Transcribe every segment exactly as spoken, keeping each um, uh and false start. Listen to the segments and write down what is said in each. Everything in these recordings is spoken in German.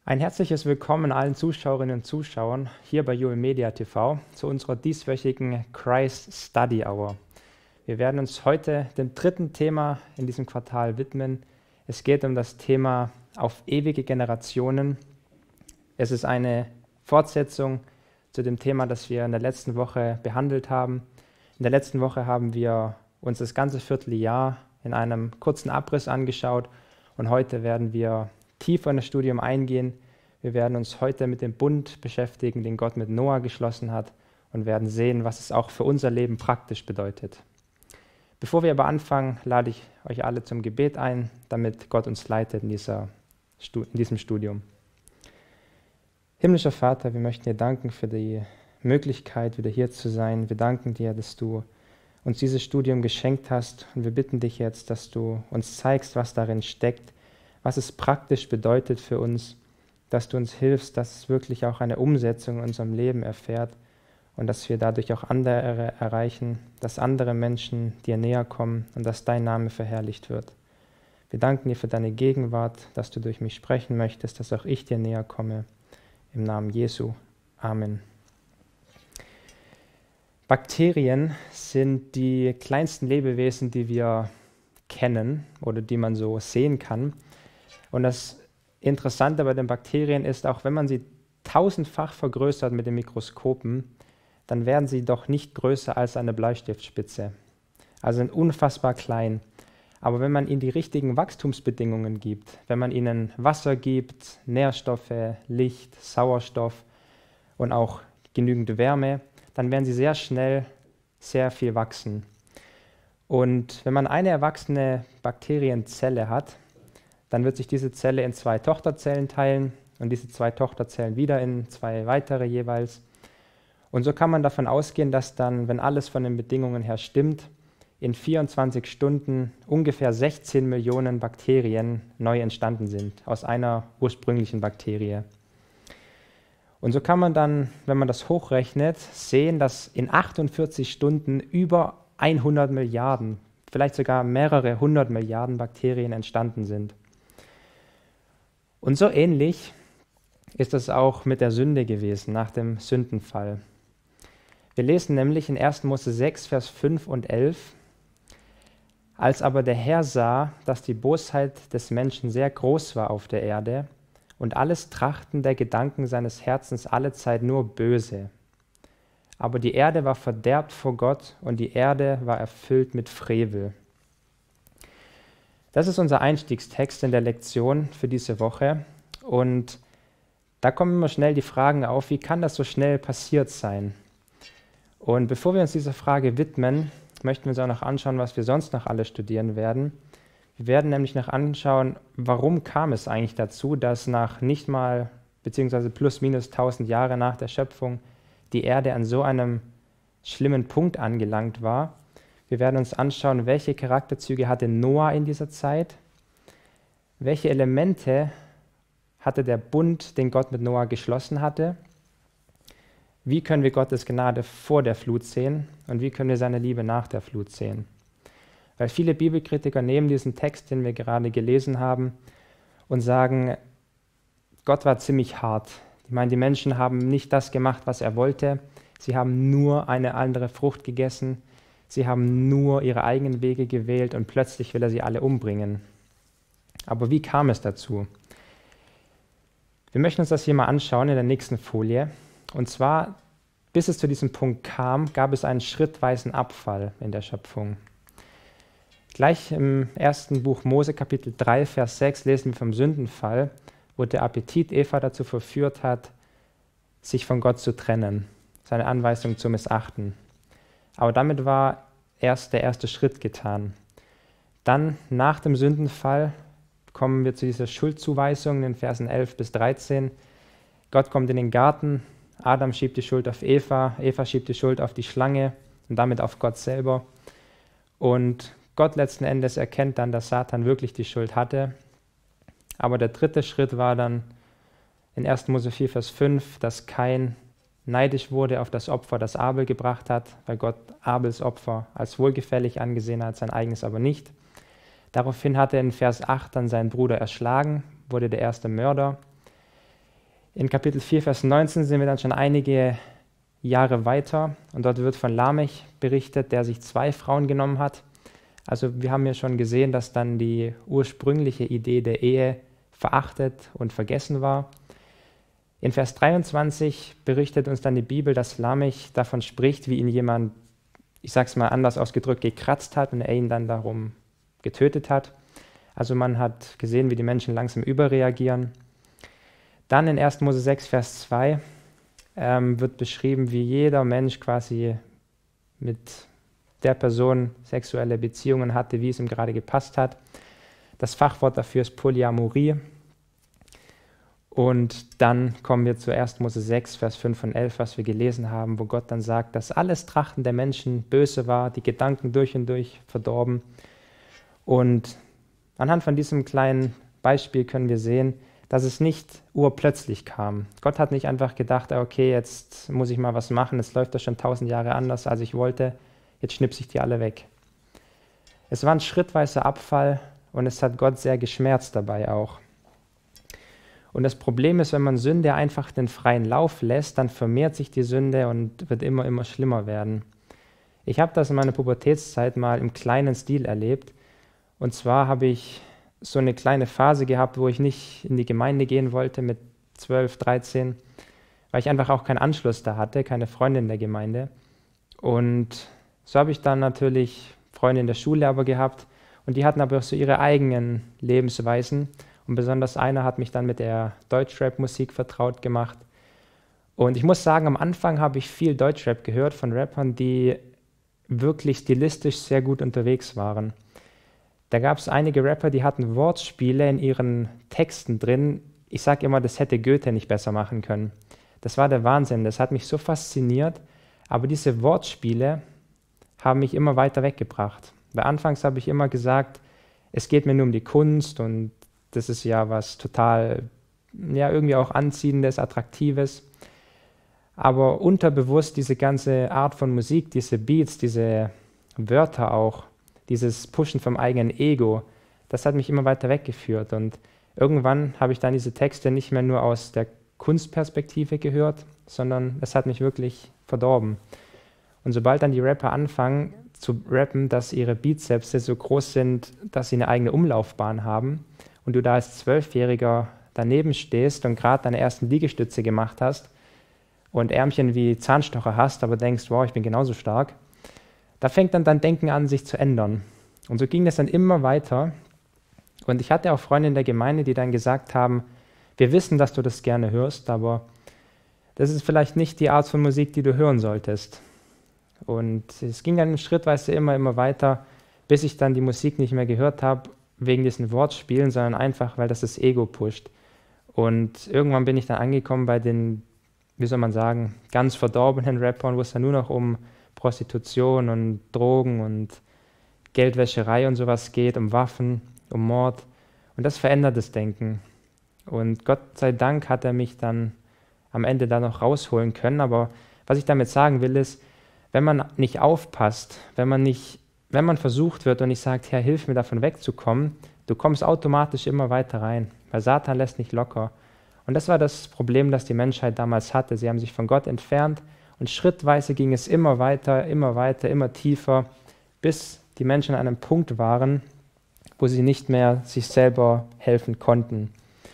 Ein herzliches Willkommen allen Zuschauerinnen und Zuschauern hier bei Joel Media T V zu unserer dieswöchigen Christ Study Hour. Wir werden uns heute dem dritten Thema in diesem Quartal widmen. Es geht um das Thema auf ewige Generationen. Es ist eine Fortsetzung zu dem Thema, das wir in der letzten Woche behandelt haben. In der letzten Woche haben wir uns das ganze Vierteljahr in einem kurzen Abriss angeschaut und heute werden wir tiefer in das Studium eingehen. Wir werden uns heute mit dem Bund beschäftigen, den Gott mit Noah geschlossen hat, und werden sehen, was es auch für unser Leben praktisch bedeutet. Bevor wir aber anfangen, lade ich euch alle zum Gebet ein, damit Gott uns leitet in, dieser, in diesem Studium. Himmlischer Vater, wir möchten dir danken für die Möglichkeit, wieder hier zu sein. Wir danken dir, dass du uns dieses Studium geschenkt hast, und wir bitten dich jetzt, dass du uns zeigst, was darin steckt, was es praktisch bedeutet für uns, dass du uns hilfst, dass es wirklich auch eine Umsetzung in unserem Leben erfährt und dass wir dadurch auch andere erreichen, dass andere Menschen dir näher kommen und dass dein Name verherrlicht wird. Wir danken dir für deine Gegenwart, dass du durch mich sprechen möchtest, dass auch ich dir näher komme. Im Namen Jesu. Amen. Bakterien sind die kleinsten Lebewesen, die wir kennen oder die man so sehen kann. Und das Interessante bei den Bakterien ist, auch wenn man sie tausendfach vergrößert mit den Mikroskopen, dann werden sie doch nicht größer als eine Bleistiftspitze. Also sind unfassbar klein. Aber wenn man ihnen die richtigen Wachstumsbedingungen gibt, wenn man ihnen Wasser gibt, Nährstoffe, Licht, Sauerstoff und auch genügend Wärme, dann werden sie sehr schnell sehr viel wachsen. Und wenn man eine erwachsene Bakterienzelle hat, dann wird sich diese Zelle in zwei Tochterzellen teilen und diese zwei Tochterzellen wieder in zwei weitere jeweils. Und so kann man davon ausgehen, dass dann, wenn alles von den Bedingungen her stimmt, in vierundzwanzig Stunden ungefähr sechzehn Millionen Bakterien neu entstanden sind aus einer ursprünglichen Bakterie. Und so kann man dann, wenn man das hochrechnet, sehen, dass in achtundvierzig Stunden über hundert Milliarden, vielleicht sogar mehrere hundert Milliarden Bakterien entstanden sind. Und so ähnlich ist es auch mit der Sünde gewesen, nach dem Sündenfall. Wir lesen nämlich in ersten Mose sechs, Vers fünf und elf: Als aber der Herr sah, dass die Bosheit des Menschen sehr groß war auf der Erde und alles Trachten der Gedanken seines Herzens allezeit nur böse. Aber die Erde war verderbt vor Gott und die Erde war erfüllt mit Frevel. Das ist unser Einstiegstext in der Lektion für diese Woche. Und da kommen immer schnell die Fragen auf, wie kann das so schnell passiert sein? Und bevor wir uns dieser Frage widmen, möchten wir uns auch noch anschauen, was wir sonst noch alle studieren werden. Wir werden nämlich noch anschauen, warum kam es eigentlich dazu, dass nach nicht mal, beziehungsweise plus minus tausend Jahre nach der Schöpfung, die Erde an so einem schlimmen Punkt angelangt war. Wir werden uns anschauen, welche Charakterzüge hatte Noah in dieser Zeit, welche Elemente hatte der Bund, den Gott mit Noah geschlossen hatte, wie können wir Gottes Gnade vor der Flut sehen und wie können wir seine Liebe nach der Flut sehen. Weil viele Bibelkritiker nehmen diesen Text, den wir gerade gelesen haben, und sagen, Gott war ziemlich hart. Ich meine, die Menschen haben nicht das gemacht, was er wollte. Sie haben nur eine andere Frucht gegessen. Sie haben nur ihre eigenen Wege gewählt und plötzlich will er sie alle umbringen. Aber wie kam es dazu? Wir möchten uns das hier mal anschauen in der nächsten Folie. Und zwar, bis es zu diesem Punkt kam, gab es einen schrittweisen Abfall in der Schöpfung. Gleich im ersten Buch Mose, Kapitel drei, Vers sechs, lesen wir vom Sündenfall, wo der Appetit Eva dazu verführt hat, sich von Gott zu trennen, seine Anweisung zu missachten. Aber damit war erst der erste Schritt getan. Dann, nach dem Sündenfall, kommen wir zu dieser Schuldzuweisung in den Versen elf bis dreizehn. Gott kommt in den Garten, Adam schiebt die Schuld auf Eva, Eva schiebt die Schuld auf die Schlange und damit auf Gott selber. Und Gott letzten Endes erkennt dann, dass Satan wirklich die Schuld hatte. Aber der dritte Schritt war dann in ersten Mose vier, Vers fünf, dass Kain neidisch wurde auf das Opfer, das Abel gebracht hat, weil Gott Abels Opfer als wohlgefällig angesehen hat, sein eigenes aber nicht. Daraufhin hat er in Vers acht dann seinen Bruder erschlagen, wurde der erste Mörder. In Kapitel vier, Vers neunzehn sind wir dann schon einige Jahre weiter und dort wird von Lamech berichtet, der sich zwei Frauen genommen hat. Also wir haben ja schon gesehen, dass dann die ursprüngliche Idee der Ehe verachtet und vergessen war. In Vers dreiundzwanzig berichtet uns dann die Bibel, dass Lamech davon spricht, wie ihn jemand, ich sage es mal anders ausgedrückt, gekratzt hat und er ihn dann darum getötet hat. Also man hat gesehen, wie die Menschen langsam überreagieren. Dann in erster Mose sechs, Vers zwei ähm, wird beschrieben, wie jeder Mensch quasi mit der Person sexuelle Beziehungen hatte, wie es ihm gerade gepasst hat. Das Fachwort dafür ist Polyamorie. Und dann kommen wir zu erster Mose sechs, Vers fünf und elf, was wir gelesen haben, wo Gott dann sagt, dass alles Trachten der Menschen böse war, die Gedanken durch und durch verdorben. Und anhand von diesem kleinen Beispiel können wir sehen, dass es nicht urplötzlich kam. Gott hat nicht einfach gedacht, okay, jetzt muss ich mal was machen, es läuft doch schon tausend Jahre anders, als ich wollte, jetzt schnipse ich die alle weg. Es war ein schrittweiser Abfall und es hat Gott sehr geschmerzt dabei auch. Und das Problem ist, wenn man Sünde einfach den freien Lauf lässt, dann vermehrt sich die Sünde und wird immer, immer schlimmer werden. Ich habe das in meiner Pubertätszeit mal im kleinen Stil erlebt. Und zwar habe ich so eine kleine Phase gehabt, wo ich nicht in die Gemeinde gehen wollte mit zwölf, dreizehn, weil ich einfach auch keinen Anschluss da hatte, keine Freunde in der Gemeinde. Und so habe ich dann natürlich Freunde in der Schule aber gehabt und die hatten aber auch so ihre eigenen Lebensweisen. Und besonders einer hat mich dann mit der Deutschrap-Musik vertraut gemacht. Und ich muss sagen, am Anfang habe ich viel Deutschrap gehört von Rappern, die wirklich stilistisch sehr gut unterwegs waren. Da gab es einige Rapper, die hatten Wortspiele in ihren Texten drin. Ich sage immer, das hätte Goethe nicht besser machen können. Das war der Wahnsinn, das hat mich so fasziniert. Aber diese Wortspiele haben mich immer weiter weggebracht. Weil anfangs habe ich immer gesagt, es geht mir nur um die Kunst und das ist ja was total, ja, irgendwie auch Anziehendes, Attraktives. Aber unterbewusst diese ganze Art von Musik, diese Beats, diese Wörter auch, dieses Pushen vom eigenen Ego, das hat mich immer weiter weggeführt. Und irgendwann habe ich dann diese Texte nicht mehr nur aus der Kunstperspektive gehört, sondern es hat mich wirklich verdorben. Und sobald dann die Rapper anfangen zu rappen, dass ihre Bizepse so groß sind, dass sie eine eigene Umlaufbahn haben, und du da als Zwölfjähriger daneben stehst und gerade deine ersten Liegestütze gemacht hast und Ärmchen wie Zahnstocher hast, aber denkst, wow, ich bin genauso stark, da fängt dann dein Denken an, sich zu ändern. Und so ging das dann immer weiter. Und ich hatte auch Freunde in der Gemeinde, die dann gesagt haben, wir wissen, dass du das gerne hörst, aber das ist vielleicht nicht die Art von Musik, die du hören solltest. Und es ging dann schrittweise immer, immer weiter, bis ich dann die Musik nicht mehr gehört habe, wegen diesen Wortspielen, sondern einfach, weil das das Ego pusht. Und irgendwann bin ich dann angekommen bei den, wie soll man sagen, ganz verdorbenen Rappern, wo es dann nur noch um Prostitution und Drogen und Geldwäscherei und sowas geht, um Waffen, um Mord. Und das verändert das Denken. Und Gott sei Dank hat er mich dann am Ende da noch rausholen können. Aber was ich damit sagen will, ist, wenn man nicht aufpasst, wenn man nicht Wenn man versucht wird und ich sage, Herr, hilf mir davon wegzukommen, du kommst automatisch immer weiter rein, weil Satan lässt nicht locker. Und das war das Problem, das die Menschheit damals hatte. Sie haben sich von Gott entfernt und schrittweise ging es immer weiter, immer weiter, immer tiefer, bis die Menschen an einem Punkt waren, wo sie nicht mehr sich selber helfen konnten.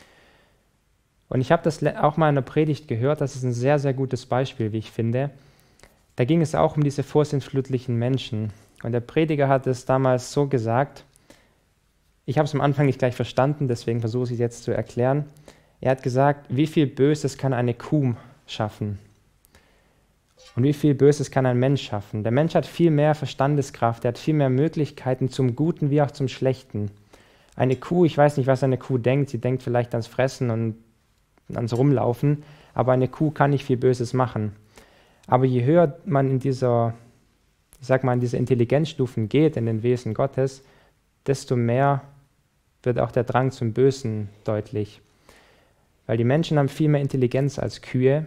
Und ich habe das auch mal in einer Predigt gehört, das ist ein sehr, sehr gutes Beispiel, wie ich finde. Da ging es auch um diese vorsintflutlichen Menschen. Und der Prediger hat es damals so gesagt, ich habe es am Anfang nicht gleich verstanden, deswegen versuche ich es jetzt zu erklären. Er hat gesagt, wie viel Böses kann eine Kuh schaffen? Und wie viel Böses kann ein Mensch schaffen? Der Mensch hat viel mehr Verstandeskraft, er hat viel mehr Möglichkeiten zum Guten wie auch zum Schlechten. Eine Kuh, ich weiß nicht, was eine Kuh denkt, sie denkt vielleicht ans Fressen und ans Rumlaufen, aber eine Kuh kann nicht viel Böses machen. Aber je höher man in dieser ich sag mal, in diese Intelligenzstufen geht, in den Wesen Gottes, desto mehr wird auch der Drang zum Bösen deutlich. Weil die Menschen haben viel mehr Intelligenz als Kühe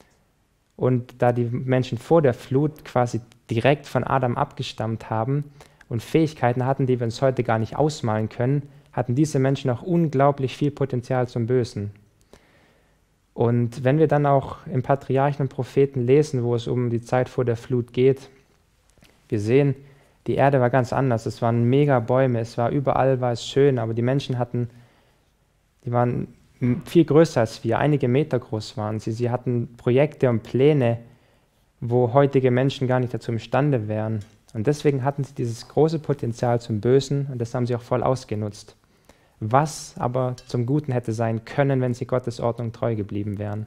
und da die Menschen vor der Flut quasi direkt von Adam abgestammt haben und Fähigkeiten hatten, die wir uns heute gar nicht ausmalen können, hatten diese Menschen auch unglaublich viel Potenzial zum Bösen. Und wenn wir dann auch im Patriarchen und Propheten lesen, wo es um die Zeit vor der Flut geht, wir sehen, die Erde war ganz anders. Es waren mega Bäume, es war überall war es schön, aber die Menschen hatten, die waren viel größer als wir, einige Meter groß waren sie. Sie hatten Projekte und Pläne, wo heutige Menschen gar nicht dazu imstande wären. Und deswegen hatten sie dieses große Potenzial zum Bösen und das haben sie auch voll ausgenutzt. Was aber zum Guten hätte sein können, wenn sie Gottes Ordnung treu geblieben wären.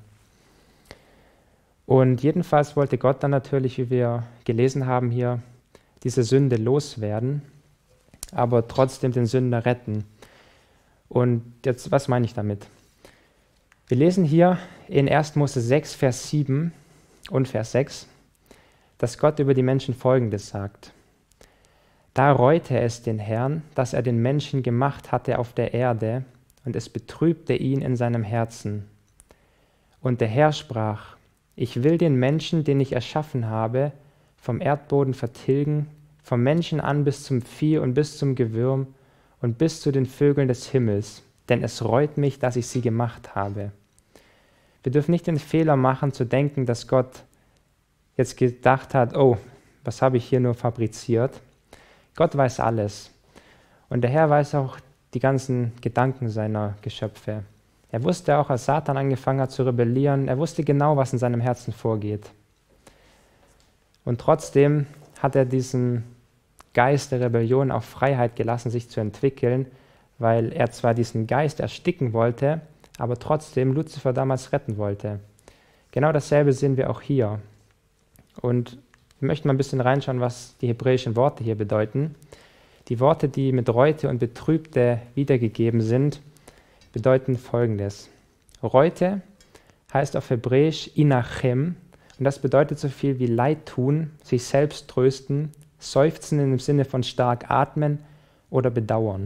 Und jedenfalls wollte Gott dann natürlich, wie wir gelesen haben hier, diese Sünde loswerden, aber trotzdem den Sünder retten. Und jetzt, was meine ich damit? Wir lesen hier in erster Mose sechs, Vers sieben und Vers sechs, dass Gott über die Menschen Folgendes sagt. Da reute es den Herrn, dass er den Menschen gemacht hatte auf der Erde, und es betrübte ihn in seinem Herzen. Und der Herr sprach, ich will den Menschen, den ich erschaffen habe, vom Erdboden vertilgen, vom Menschen an bis zum Vieh und bis zum Gewürm und bis zu den Vögeln des Himmels, denn es reut mich, dass ich sie gemacht habe. Wir dürfen nicht den Fehler machen, zu denken, dass Gott jetzt gedacht hat, oh, was habe ich hier nur fabriziert? Gott weiß alles. Und der Herr weiß auch die ganzen Gedanken seiner Geschöpfe. Er wusste auch, als Satan angefangen hat zu rebellieren, er wusste genau, was in seinem Herzen vorgeht. Und trotzdem hat er diesen Geist der Rebellion auch Freiheit gelassen, sich zu entwickeln, weil er zwar diesen Geist ersticken wollte, aber trotzdem Luzifer damals retten wollte. Genau dasselbe sehen wir auch hier. Und wir möchten mal ein bisschen reinschauen, was die hebräischen Worte hier bedeuten. Die Worte, die mit Reute und Betrübte wiedergegeben sind, bedeuten Folgendes. Reute heißt auf Hebräisch Inachem und das bedeutet so viel wie Leid tun, sich selbst trösten, seufzen im Sinne von stark atmen oder bedauern.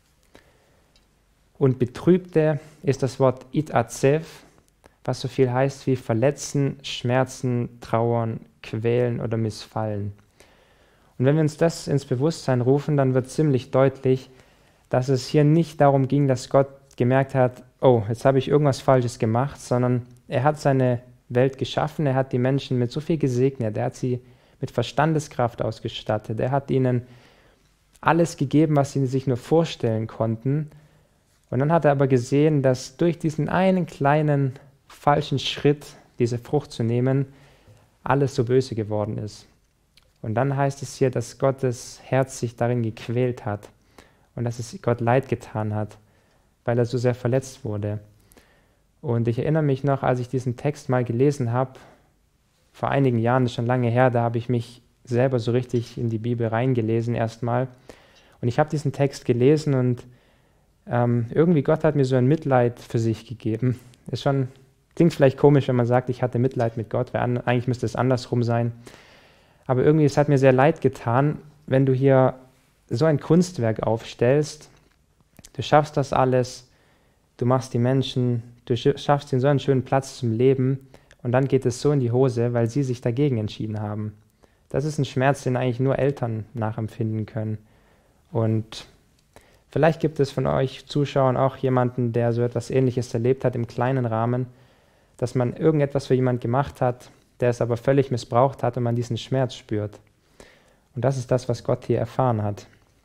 Und Betrübte ist das Wort Itazev, was so viel heißt wie verletzen, schmerzen, trauern, quälen oder missfallen. Und wenn wir uns das ins Bewusstsein rufen, dann wird ziemlich deutlich, dass es hier nicht darum ging, dass Gott gemerkt hat, oh, jetzt habe ich irgendwas Falsches gemacht, sondern er hat seine Welt geschaffen, er hat die Menschen mit so viel gesegnet, er hat sie mit Verstandeskraft ausgestattet, er hat ihnen alles gegeben, was sie sich nur vorstellen konnten. Und dann hat er aber gesehen, dass durch diesen einen kleinen falschen Schritt, diese Frucht zu nehmen, alles so böse geworden ist. Und dann heißt es hier, dass Gottes Herz sich darin gequält hat und dass es Gott leid getan hat, weil er so sehr verletzt wurde. Und ich erinnere mich noch, als ich diesen Text mal gelesen habe, vor einigen Jahren, das ist schon lange her, da habe ich mich selber so richtig in die Bibel reingelesen erstmal. Und ich habe diesen Text gelesen und ähm, irgendwie Gott hat mir so ein Mitleid für sich gegeben. Ist schon, klingt vielleicht komisch, wenn man sagt, ich hatte Mitleid mit Gott, weil an, eigentlich müsste es andersrum sein. Aber irgendwie, es hat mir sehr leid getan, wenn du hier so ein Kunstwerk aufstellst. Du schaffst das alles, du machst die Menschen, du schaffst ihnen so einen schönen Platz zum Leben und dann geht es so in die Hose, weil sie sich dagegen entschieden haben. Das ist ein Schmerz, den eigentlich nur Eltern nachempfinden können. Und vielleicht gibt es von euch Zuschauern auch jemanden, der so etwas Ähnliches erlebt hat im kleinen Rahmen, dass man irgendetwas für jemanden gemacht hat, der es aber völlig missbraucht hat und man diesen Schmerz spürt. Und das ist das, was Gott hier erfahren hat.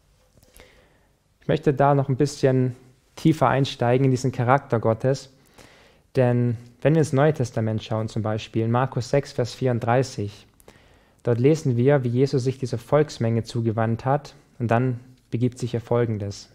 Ich möchte da noch ein bisschen tiefer einsteigen in diesen Charakter Gottes, denn wenn wir ins Neue Testament schauen, zum Beispiel in Markus sechs, Vers vierunddreißig, dort lesen wir, wie Jesus sich dieser Volksmenge zugewandt hat und dann begibt sich hier Folgendes.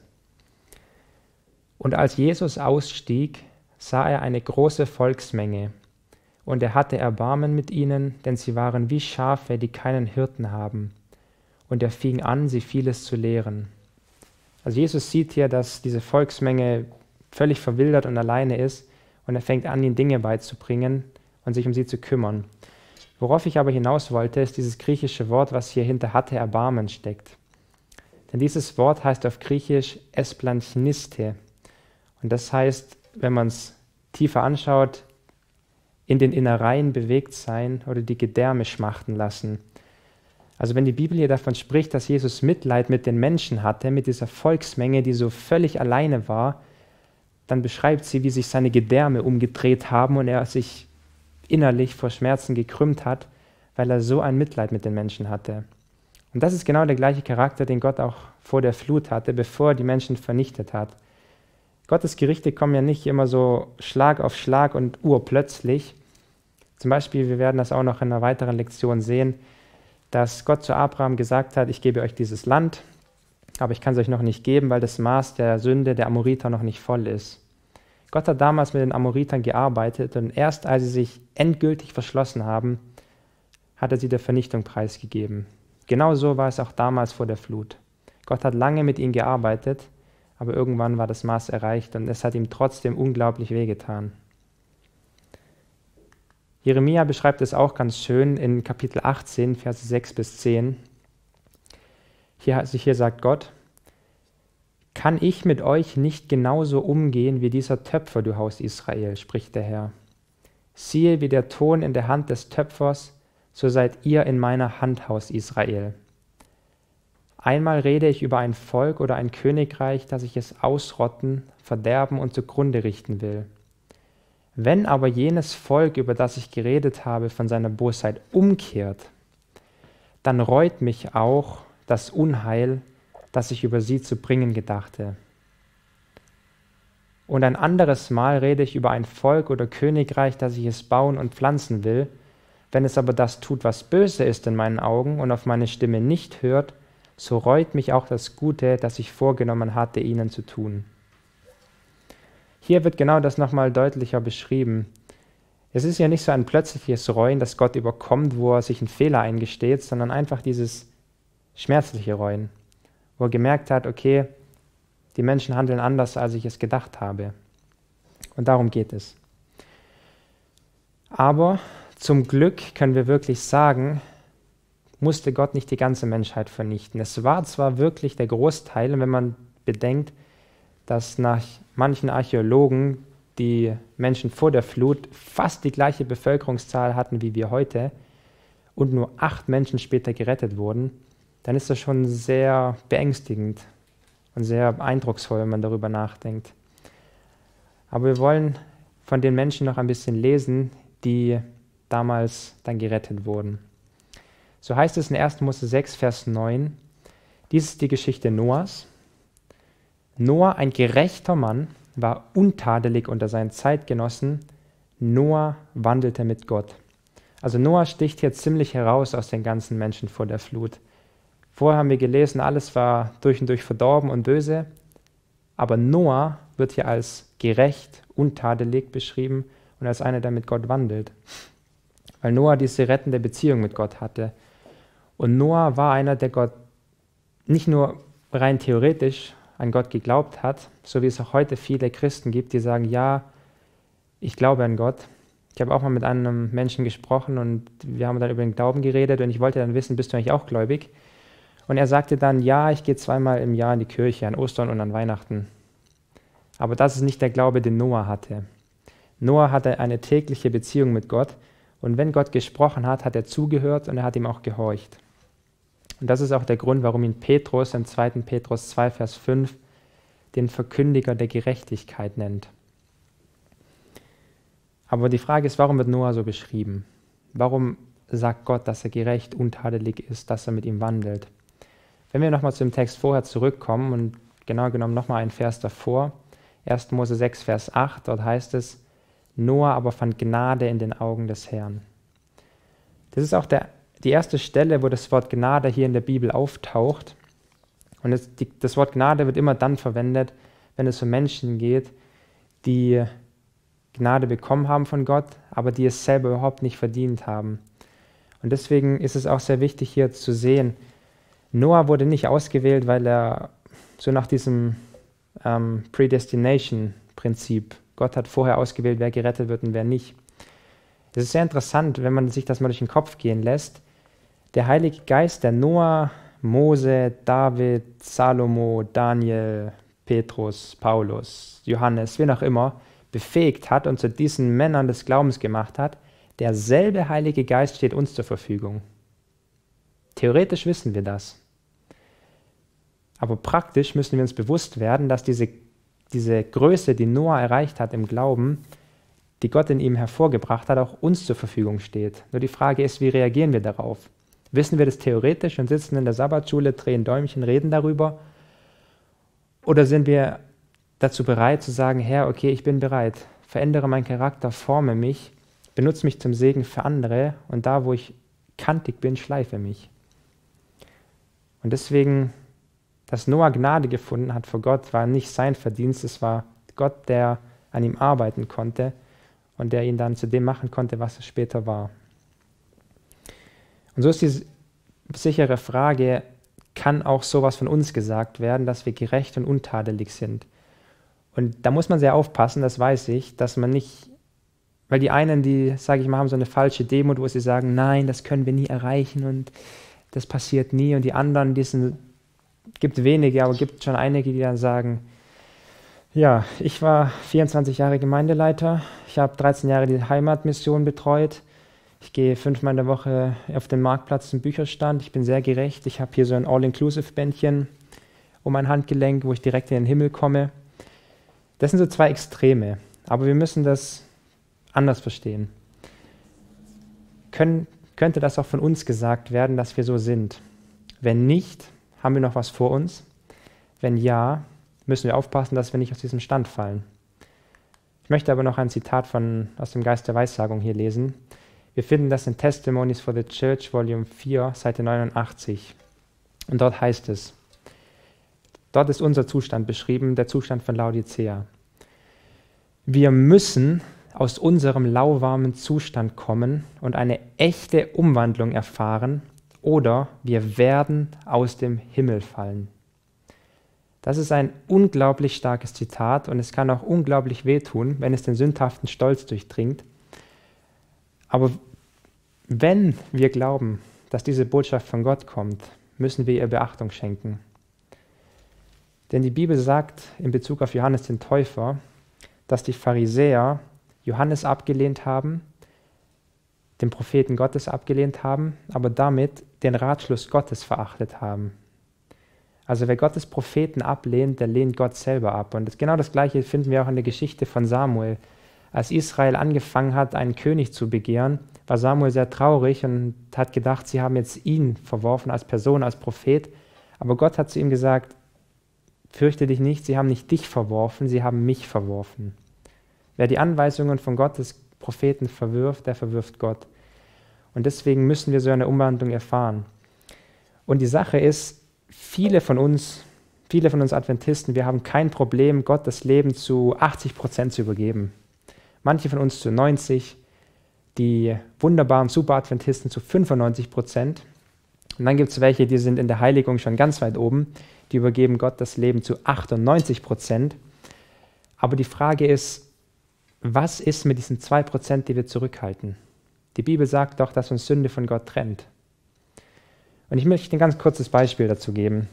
Und als Jesus ausstieg, sah er eine große Volksmenge und er hatte Erbarmen mit ihnen, denn sie waren wie Schafe, die keinen Hirten haben. Und er fing an, sie vieles zu lehren. Also Jesus sieht hier, dass diese Volksmenge völlig verwildert und alleine ist und er fängt an, ihnen Dinge beizubringen und sich um sie zu kümmern. Worauf ich aber hinaus wollte, ist dieses griechische Wort, was hier hinter hatte Erbarmen steckt. Denn dieses Wort heißt auf Griechisch esplanchniste. Und das heißt, wenn man es tiefer anschaut, in den Innereien bewegt sein oder die Gedärme schmachten lassen. Also wenn die Bibel hier davon spricht, dass Jesus Mitleid mit den Menschen hatte, mit dieser Volksmenge, die so völlig alleine war, dann beschreibt sie, wie sich seine Gedärme umgedreht haben und er sich innerlich vor Schmerzen gekrümmt hat, weil er so ein Mitleid mit den Menschen hatte. Und das ist genau der gleiche Charakter, den Gott auch vor der Flut hatte, bevor er die Menschen vernichtet hat. Gottes Gerichte kommen ja nicht immer so Schlag auf Schlag und urplötzlich. Zum Beispiel, wir werden das auch noch in einer weiteren Lektion sehen, dass Gott zu Abraham gesagt hat, ich gebe euch dieses Land, aber ich kann es euch noch nicht geben, weil das Maß der Sünde der Amoriter noch nicht voll ist. Gott hat damals mit den Amoritern gearbeitet und erst als sie sich endgültig verschlossen haben, hat er sie der Vernichtung preisgegeben. Genauso war es auch damals vor der Flut. Gott hat lange mit ihnen gearbeitet, aber irgendwann war das Maß erreicht und es hat ihm trotzdem unglaublich wehgetan. Jeremia beschreibt es auch ganz schön in Kapitel achtzehn, Verse sechs bis zehn. Hier, also hier sagt Gott, kann ich mit euch nicht genauso umgehen wie dieser Töpfer, du Haus Israel, spricht der Herr. Siehe, wie der Ton in der Hand des Töpfers, so seid ihr in meiner Hand, Haus Israel. Einmal rede ich über ein Volk oder ein Königreich, das ich es ausrotten, verderben und zugrunde richten will. Wenn aber jenes Volk, über das ich geredet habe, von seiner Bosheit umkehrt, dann reut mich auch das Unheil, das ich über sie zu bringen gedachte. Und ein anderes Mal rede ich über ein Volk oder Königreich, das ich es bauen und pflanzen will. Wenn es aber das tut, was böse ist in meinen Augen und auf meine Stimme nicht hört, so reut mich auch das Gute, das ich vorgenommen hatte, ihnen zu tun. Hier wird genau das nochmal deutlicher beschrieben. Es ist ja nicht so ein plötzliches Reuen, das Gott überkommt, wo er sich einen Fehler eingesteht, sondern einfach dieses schmerzliche Reuen, wo er gemerkt hat, okay, die Menschen handeln anders, als ich es gedacht habe. Und darum geht es. Aber zum Glück können wir wirklich sagen, musste Gott nicht die ganze Menschheit vernichten. Es war zwar wirklich der Großteil, wenn man bedenkt, dass nach manchen Archäologen die Menschen vor der Flut fast die gleiche Bevölkerungszahl hatten wie wir heute und nur acht Menschen später gerettet wurden, dann ist das schon sehr beängstigend und sehr eindrucksvoll, wenn man darüber nachdenkt. Aber wir wollen von den Menschen noch ein bisschen lesen, die damals dann gerettet wurden. So heißt es in erster Mose sechs, Vers neun, dies ist die Geschichte Noahs. Noah, ein gerechter Mann, war untadelig unter seinen Zeitgenossen. Noah wandelte mit Gott. Also Noah sticht hier ziemlich heraus aus den ganzen Menschen vor der Flut. Vorher haben wir gelesen, alles war durch und durch verdorben und böse, aber Noah wird hier als gerecht, untadelig beschrieben und als einer, der mit Gott wandelt. Weil Noah diese rettende Beziehung mit Gott hatte. Und Noah war einer, der Gott nicht nur rein theoretisch an Gott geglaubt hat, so wie es auch heute viele Christen gibt, die sagen, ja, ich glaube an Gott. Ich habe auch mal mit einem Menschen gesprochen und wir haben dann über den Glauben geredet und ich wollte dann wissen, bist du eigentlich auch gläubig? Und er sagte dann, ja, ich gehe zweimal im Jahr in die Kirche, an Ostern und an Weihnachten. Aber das ist nicht der Glaube, den Noah hatte. Noah hatte eine tägliche Beziehung mit Gott und wenn Gott gesprochen hat, hat er zugehört und er hat ihm auch gehorcht. Und das ist auch der Grund, warum ihn Petrus in zweiter Petrus zwei, Vers fünf den Verkündiger der Gerechtigkeit nennt. Aber die Frage ist, warum wird Noah so beschrieben? Warum sagt Gott, dass er gerecht, untadelig ist, dass er mit ihm wandelt? Wenn wir nochmal zu dem Text vorher zurückkommen und genau genommen nochmal einen Vers davor, erster Mose sechs, Vers acht, dort heißt es, Noah aber fand Gnade in den Augen des Herrn. Das ist auch der, die erste Stelle, wo das Wort Gnade hier in der Bibel auftaucht. Und es, die, das Wort Gnade wird immer dann verwendet, wenn es um Menschen geht, die Gnade bekommen haben von Gott, aber die es selber überhaupt nicht verdient haben. Und deswegen ist es auch sehr wichtig hier zu sehen, Noah wurde nicht ausgewählt, weil er so nach diesem ähm, Predestination-Prinzip, Gott hat vorher ausgewählt, wer gerettet wird und wer nicht. Es ist sehr interessant, wenn man sich das mal durch den Kopf gehen lässt. Der Heilige Geist, der Noah, Mose, David, Salomo, Daniel, Petrus, Paulus, Johannes, wen auch immer, befähigt hat und zu diesen Männern des Glaubens gemacht hat, derselbe Heilige Geist steht uns zur Verfügung. Theoretisch wissen wir das. Aber praktisch müssen wir uns bewusst werden, dass diese diese Größe, die Noah erreicht hat im Glauben, die Gott in ihm hervorgebracht hat, auch uns zur Verfügung steht. Nur die Frage ist, wie reagieren wir darauf? Wissen wir das theoretisch und sitzen in der Sabbatschule, drehen Däumchen, reden darüber? Oder sind wir dazu bereit zu sagen, Herr, okay, ich bin bereit, verändere meinen Charakter, forme mich, benutze mich zum Segen für andere und da, wo ich kantig bin, schleife mich. Und deswegen, dass Noah Gnade gefunden hat vor Gott, war nicht sein Verdienst, es war Gott, der an ihm arbeiten konnte und der ihn dann zu dem machen konnte, was er später war. Und so ist die sichere Frage, kann auch sowas von uns gesagt werden, dass wir gerecht und untadelig sind? Und da muss man sehr aufpassen, das weiß ich, dass man nicht, weil die einen, die, sage ich mal, haben so eine falsche Demut, wo sie sagen, nein, das können wir nie erreichen und das passiert nie. Und die anderen, die sind, gibt wenige, aber gibt schon einige, die dann sagen, ja, ich war vierundzwanzig Jahre Gemeindeleiter, ich habe dreizehn Jahre die Heimatmission betreut, ich gehe fünfmal in der Woche auf den Marktplatz zum Bücherstand, ich bin sehr gerecht, ich habe hier so ein All-Inclusive-Bändchen um mein Handgelenk, wo ich direkt in den Himmel komme. Das sind so zwei Extreme, aber wir müssen das anders verstehen. Können, könnte das auch von uns gesagt werden, dass wir so sind? Wenn nicht, haben wir noch was vor uns? Wenn ja, müssen wir aufpassen, dass wir nicht aus diesem Stand fallen. Ich möchte aber noch ein Zitat von, aus dem Geist der Weissagung hier lesen. Wir finden das in Testimonies for the Church, Volume vier, Seite neunundachtzig. Und dort heißt es, dort ist unser Zustand beschrieben, der Zustand von Laodicea. Wir müssen aus unserem lauwarmen Zustand kommen und eine echte Umwandlung erfahren, oder wir werden aus dem Himmel fallen. Das ist ein unglaublich starkes Zitat und es kann auch unglaublich wehtun, wenn es den sündhaften Stolz durchdringt. Aber wenn wir glauben, dass diese Botschaft von Gott kommt, müssen wir ihr Beachtung schenken. Denn die Bibel sagt in Bezug auf Johannes den Täufer, dass die Pharisäer Johannes abgelehnt haben, den Propheten Gottes abgelehnt haben, aber damit den Ratschluss Gottes verachtet haben. Also wer Gottes Propheten ablehnt, der lehnt Gott selber ab. Und das, genau das Gleiche finden wir auch in der Geschichte von Samuel. Als Israel angefangen hat, einen König zu begehren, war Samuel sehr traurig und hat gedacht, sie haben jetzt ihn verworfen als Person, als Prophet. Aber Gott hat zu ihm gesagt, fürchte dich nicht, sie haben nicht dich verworfen, sie haben mich verworfen. Wer die Anweisungen von Gottes Propheten verwirft, der verwirft Gott. Und deswegen müssen wir so eine Umwandlung erfahren. Und die Sache ist, viele von uns, viele von uns Adventisten, wir haben kein Problem, Gott das Leben zu achtzig Prozent zu übergeben. Manche von uns zu neunzig, die wunderbaren Super-Adventisten zu fünfundneunzig Prozent. Und dann gibt es welche, die sind in der Heiligung schon ganz weit oben, die übergeben Gott das Leben zu achtundneunzig Prozent. Aber die Frage ist, was ist mit diesen zwei Prozent, die wir zurückhalten? Die Bibel sagt doch, dass uns Sünde von Gott trennt. Und ich möchte ein ganz kurzes Beispiel dazu geben.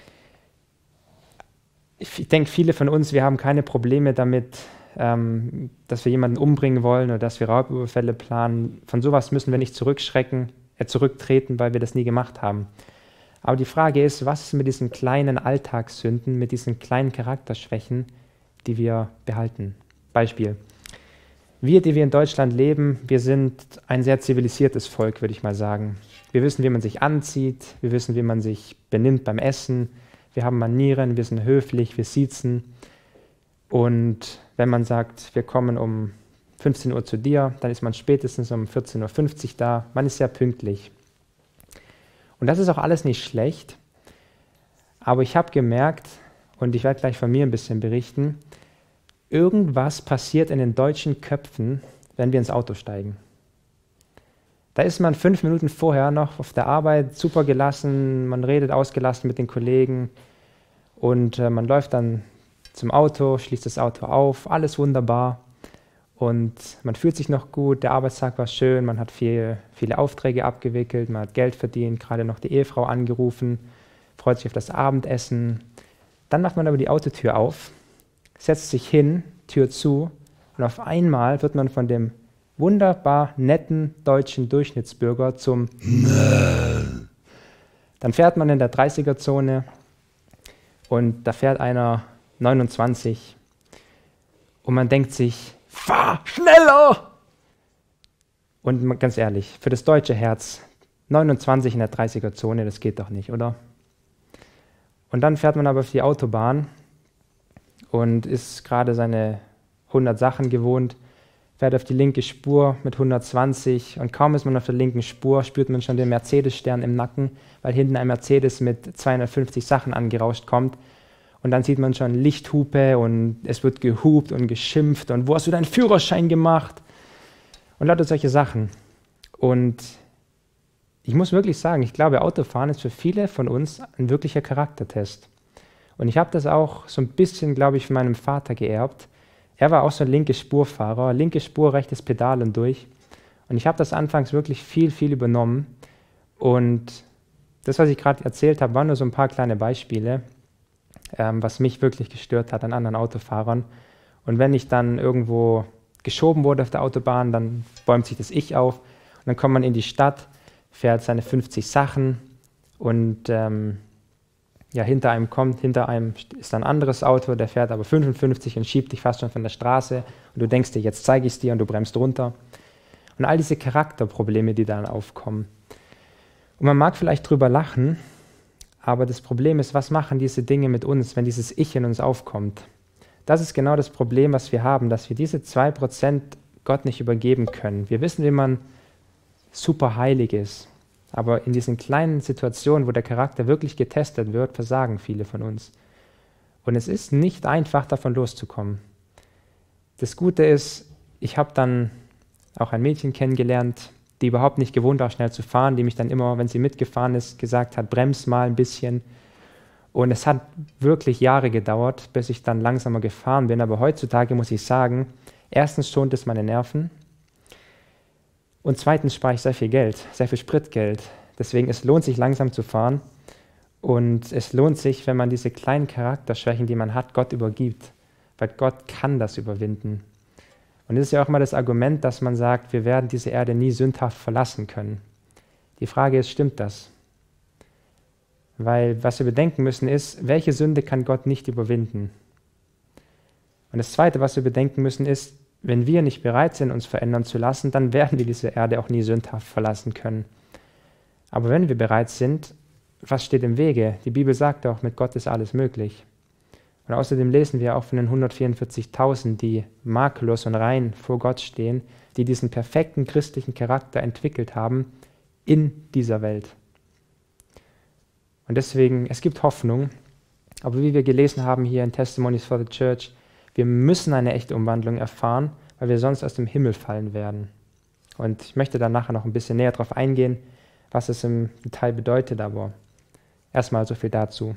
Ich denke, viele von uns, wir haben keine Probleme damit, ähm, dass wir jemanden umbringen wollen oder dass wir Raubüberfälle planen. Von sowas müssen wir nicht zurückschrecken, äh, zurücktreten, weil wir das nie gemacht haben. Aber die Frage ist, was ist mit diesen kleinen Alltagssünden, mit diesen kleinen Charakterschwächen, die wir behalten? Beispiel. Wir, die wir in Deutschland leben, wir sind ein sehr zivilisiertes Volk, würde ich mal sagen. Wir wissen, wie man sich anzieht, wir wissen, wie man sich benimmt beim Essen, wir haben Manieren, wir sind höflich, wir siezen. Und wenn man sagt, wir kommen um fünfzehn Uhr zu dir, dann ist man spätestens um vierzehn Uhr fünfzig da, man ist sehr pünktlich. Und das ist auch alles nicht schlecht, aber ich habe gemerkt, und ich werde gleich von mir ein bisschen berichten, irgendwas passiert in den deutschen Köpfen, wenn wir ins Auto steigen. Da ist man fünf Minuten vorher noch auf der Arbeit super gelassen, man redet ausgelassen mit den Kollegen und äh, man läuft dann zum Auto, schließt das Auto auf, alles wunderbar und man fühlt sich noch gut, der Arbeitstag war schön, man hat viel, viele Aufträge abgewickelt, man hat Geld verdient, gerade noch die Ehefrau angerufen, freut sich auf das Abendessen. Dann macht man aber die Autotür auf, setzt sich hin, Tür zu und auf einmal wird man von dem wunderbar netten deutschen Durchschnittsbürger zum Dann fährt man in der dreißiger-Zone und da fährt einer neunundzwanzig und man denkt sich, fahr schneller! Und ganz ehrlich, für das deutsche Herz, neunundzwanzig in der dreißiger-Zone, das geht doch nicht, oder? Und dann fährt man aber auf die Autobahn und ist gerade seine hundert Sachen gewohnt, fährt auf die linke Spur mit hundertzwanzig und kaum ist man auf der linken Spur, spürt man schon den Mercedes-Stern im Nacken, weil hinten ein Mercedes mit zweihundertfünfzig Sachen angerauscht kommt und dann sieht man schon Lichthupe und es wird gehupt und geschimpft und wo hast du deinen Führerschein gemacht? Und lauter solche Sachen. Und ich muss wirklich sagen, ich glaube, Autofahren ist für viele von uns ein wirklicher Charaktertest. Und ich habe das auch so ein bisschen, glaube ich, von meinem Vater geerbt. Er war auch so ein linke Spurfahrer, linke Spur, rechtes Pedal und durch. Und ich habe das anfangs wirklich viel, viel übernommen. Und das, was ich gerade erzählt habe, waren nur so ein paar kleine Beispiele, ähm, was mich wirklich gestört hat an anderen Autofahrern. Und wenn ich dann irgendwo geschoben wurde auf der Autobahn, dann bäumt sich das Ich auf. Und dann kommt man in die Stadt, fährt seine fünfzig Sachen und ähm, ja, hinter einem kommt, hinter einem ist ein anderes Auto, der fährt aber fünfundfünfzig und schiebt dich fast schon von der Straße und du denkst dir, jetzt zeige ich es dir und du bremst runter. Und all diese Charakterprobleme, die dann aufkommen. Und man mag vielleicht drüber lachen, aber das Problem ist, was machen diese Dinge mit uns, wenn dieses Ich in uns aufkommt? Das ist genau das Problem, was wir haben, dass wir diese zwei Prozent Gott nicht übergeben können. Wir wissen, wie man super heilig ist. Aber in diesen kleinen Situationen, wo der Charakter wirklich getestet wird, versagen viele von uns. Und es ist nicht einfach, davon loszukommen. Das Gute ist, ich habe dann auch ein Mädchen kennengelernt, die überhaupt nicht gewohnt war, schnell zu fahren, die mich dann immer, wenn sie mitgefahren ist, gesagt hat, brems mal ein bisschen. Und es hat wirklich Jahre gedauert, bis ich dann langsamer gefahren bin. Aber heutzutage muss ich sagen, erstens schont es meine Nerven und zweitens spare ich sehr viel Geld, sehr viel Spritgeld. Deswegen, es lohnt sich langsam zu fahren und es lohnt sich, wenn man diese kleinen Charakterschwächen, die man hat, Gott übergibt. Weil Gott kann das überwinden. Und das ist ja auch immer das Argument, dass man sagt, wir werden diese Erde nie sündhaft verlassen können. Die Frage ist, stimmt das? Weil was wir bedenken müssen ist, welche Sünde kann Gott nicht überwinden? Und das Zweite, was wir bedenken müssen, ist, wenn wir nicht bereit sind, uns verändern zu lassen, dann werden wir diese Erde auch nie sündhaft verlassen können. Aber wenn wir bereit sind, was steht im Wege? Die Bibel sagt auch, mit Gott ist alles möglich. Und außerdem lesen wir auch von den hundertvierundvierzigtausend, die makellos und rein vor Gott stehen, die diesen perfekten christlichen Charakter entwickelt haben in dieser Welt. Und deswegen, es gibt Hoffnung, aber wie wir gelesen haben hier in Testimonies for the Church, wir müssen eine echte Umwandlung erfahren, weil wir sonst aus dem Himmel fallen werden. Und ich möchte dann nachher noch ein bisschen näher darauf eingehen, was es im Detail bedeutet, aber erstmal so viel dazu.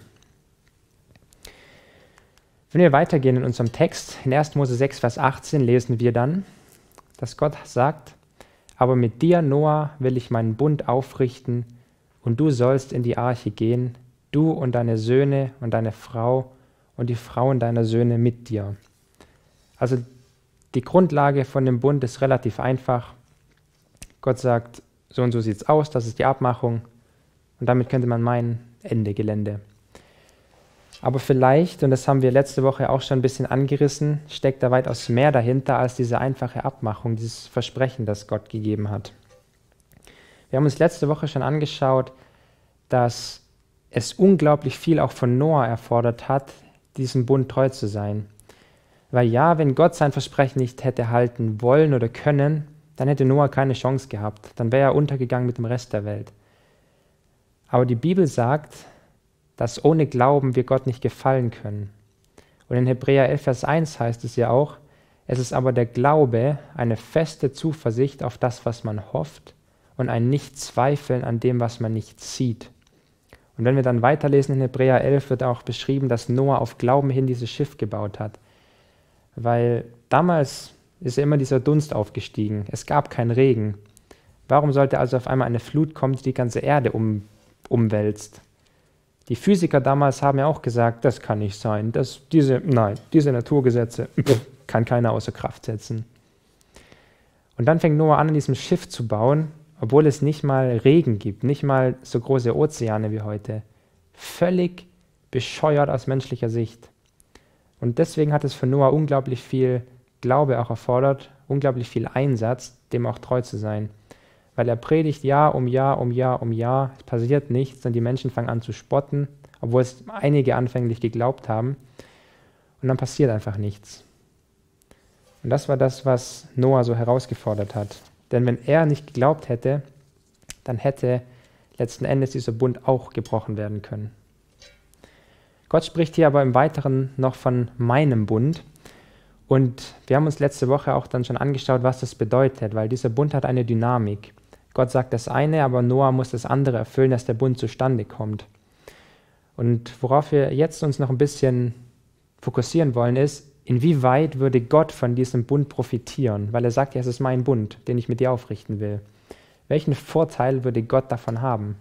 Wenn wir weitergehen in unserem Text, in erster Mose sechs, Vers achtzehn, lesen wir dann, dass Gott sagt, aber mit dir, Noah, will ich meinen Bund aufrichten und du sollst in die Arche gehen, du und deine Söhne und deine Frau und die Frauen deiner Söhne mit dir. Also die Grundlage von dem Bund ist relativ einfach. Gott sagt, so und so sieht es aus, das ist die Abmachung und damit könnte man meinen, Ende Gelände. Aber vielleicht, und das haben wir letzte Woche auch schon ein bisschen angerissen, steckt da weitaus mehr dahinter als diese einfache Abmachung, dieses Versprechen, das Gott gegeben hat. Wir haben uns letzte Woche schon angeschaut, dass es unglaublich viel auch von Noah erfordert hat, diesem Bund treu zu sein. Weil ja, wenn Gott sein Versprechen nicht hätte halten wollen oder können, dann hätte Noah keine Chance gehabt. Dann wäre er untergegangen mit dem Rest der Welt. Aber die Bibel sagt, dass ohne Glauben wir Gott nicht gefallen können. Und in Hebräer elf, Vers eins heißt es ja auch, es ist aber der Glaube, eine feste Zuversicht auf das, was man hofft und ein Nicht-Zweifeln an dem, was man nicht sieht. Und wenn wir dann weiterlesen in Hebräer elf, wird auch beschrieben, dass Noah auf Glauben hin dieses Schiff gebaut hat. Weil damals ist ja immer dieser Dunst aufgestiegen. Es gab keinen Regen. Warum sollte also auf einmal eine Flut kommen, die die ganze Erde um, umwälzt? Die Physiker damals haben ja auch gesagt, das kann nicht sein. Das, diese, nein, diese Naturgesetze kann keiner außer Kraft setzen. Und dann fängt Noah an, an diesem Schiff zu bauen, obwohl es nicht mal Regen gibt, nicht mal so große Ozeane wie heute. Völlig bescheuert aus menschlicher Sicht. Und deswegen hat es für Noah unglaublich viel Glaube auch erfordert unglaublich viel Einsatz, dem auch treu zu sein. Weil er predigt Jahr um Jahr um Jahr um Jahr, es passiert nichts und die Menschen fangen an zu spotten, obwohl es einige anfänglich geglaubt haben. Und dann passiert einfach nichts. Und das war das, was Noah so herausgefordert hat. Denn wenn er nicht geglaubt hätte, dann hätte letzten Endes dieser Bund auch gebrochen werden können. Gott spricht hier aber im Weiteren noch von meinem Bund. Und wir haben uns letzte Woche auch dann schon angeschaut, was das bedeutet, weil dieser Bund hat eine Dynamik. Gott sagt das eine, aber Noah muss das andere erfüllen, dass der Bund zustande kommt. Und worauf wir jetzt uns noch ein bisschen fokussieren wollen, ist, inwieweit würde Gott von diesem Bund profitieren? Weil er sagt ja, es ist mein Bund, den ich mit dir aufrichten will. Welchen Vorteil würde Gott davon haben?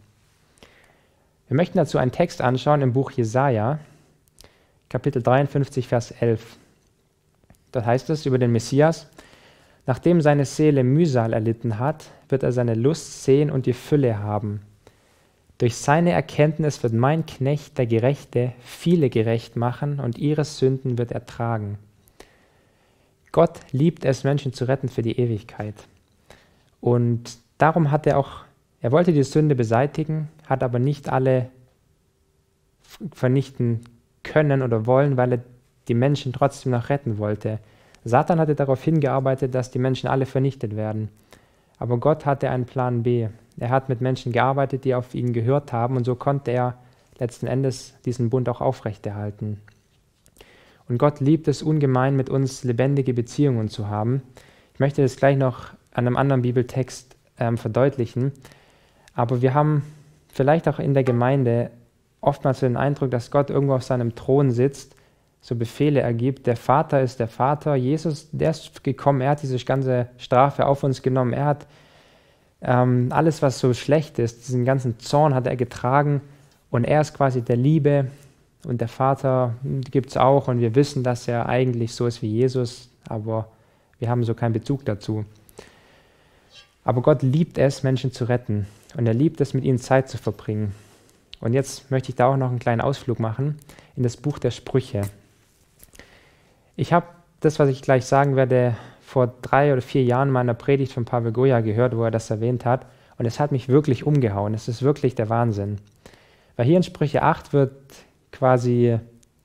Wir möchten dazu einen Text anschauen im Buch Jesaja, Kapitel dreiundfünfzig, Vers elf. Dort heißt es über den Messias: Nachdem seine Seele Mühsal erlitten hat, wird er seine Lust sehen und die Fülle haben. Durch seine Erkenntnis wird mein Knecht, der Gerechte, viele gerecht machen und ihre Sünden wird er tragen. Gott liebt es, Menschen zu retten für die Ewigkeit. Und darum hat er auch, er wollte die Sünde beseitigen, hat aber nicht alle vernichten können oder wollen, weil er die Menschen trotzdem noch retten wollte. Satan hatte darauf hingearbeitet, dass die Menschen alle vernichtet werden. Aber Gott hatte einen Plan B. Er hat mit Menschen gearbeitet, die auf ihn gehört haben, und so konnte er letzten Endes diesen Bund auch aufrechterhalten. Und Gott liebt es ungemein, mit uns lebendige Beziehungen zu haben. Ich möchte das gleich noch an einem anderen Bibeltext ähm, verdeutlichen, aber wir haben vielleicht auch in der Gemeinde oftmals den Eindruck, dass Gott irgendwo auf seinem Thron sitzt, so Befehle ergibt. Der Vater ist der Vater. Jesus, der ist gekommen, er hat diese ganze Strafe auf uns genommen. Er hat ähm, alles, was so schlecht ist, diesen ganzen Zorn hat er getragen, und er ist quasi der Liebe, und der Vater gibt es auch, und wir wissen, dass er eigentlich so ist wie Jesus, aber wir haben so keinen Bezug dazu. Aber Gott liebt es, Menschen zu retten, und er liebt es, mit ihnen Zeit zu verbringen. Und jetzt möchte ich da auch noch einen kleinen Ausflug machen in das Buch der Sprüche. Ich habe das, was ich gleich sagen werde, vor drei oder vier Jahren in meiner Predigt von Pavel Goya gehört, wo er das erwähnt hat. Und es hat mich wirklich umgehauen. Es ist wirklich der Wahnsinn. Weil hier in Sprüche acht wird quasi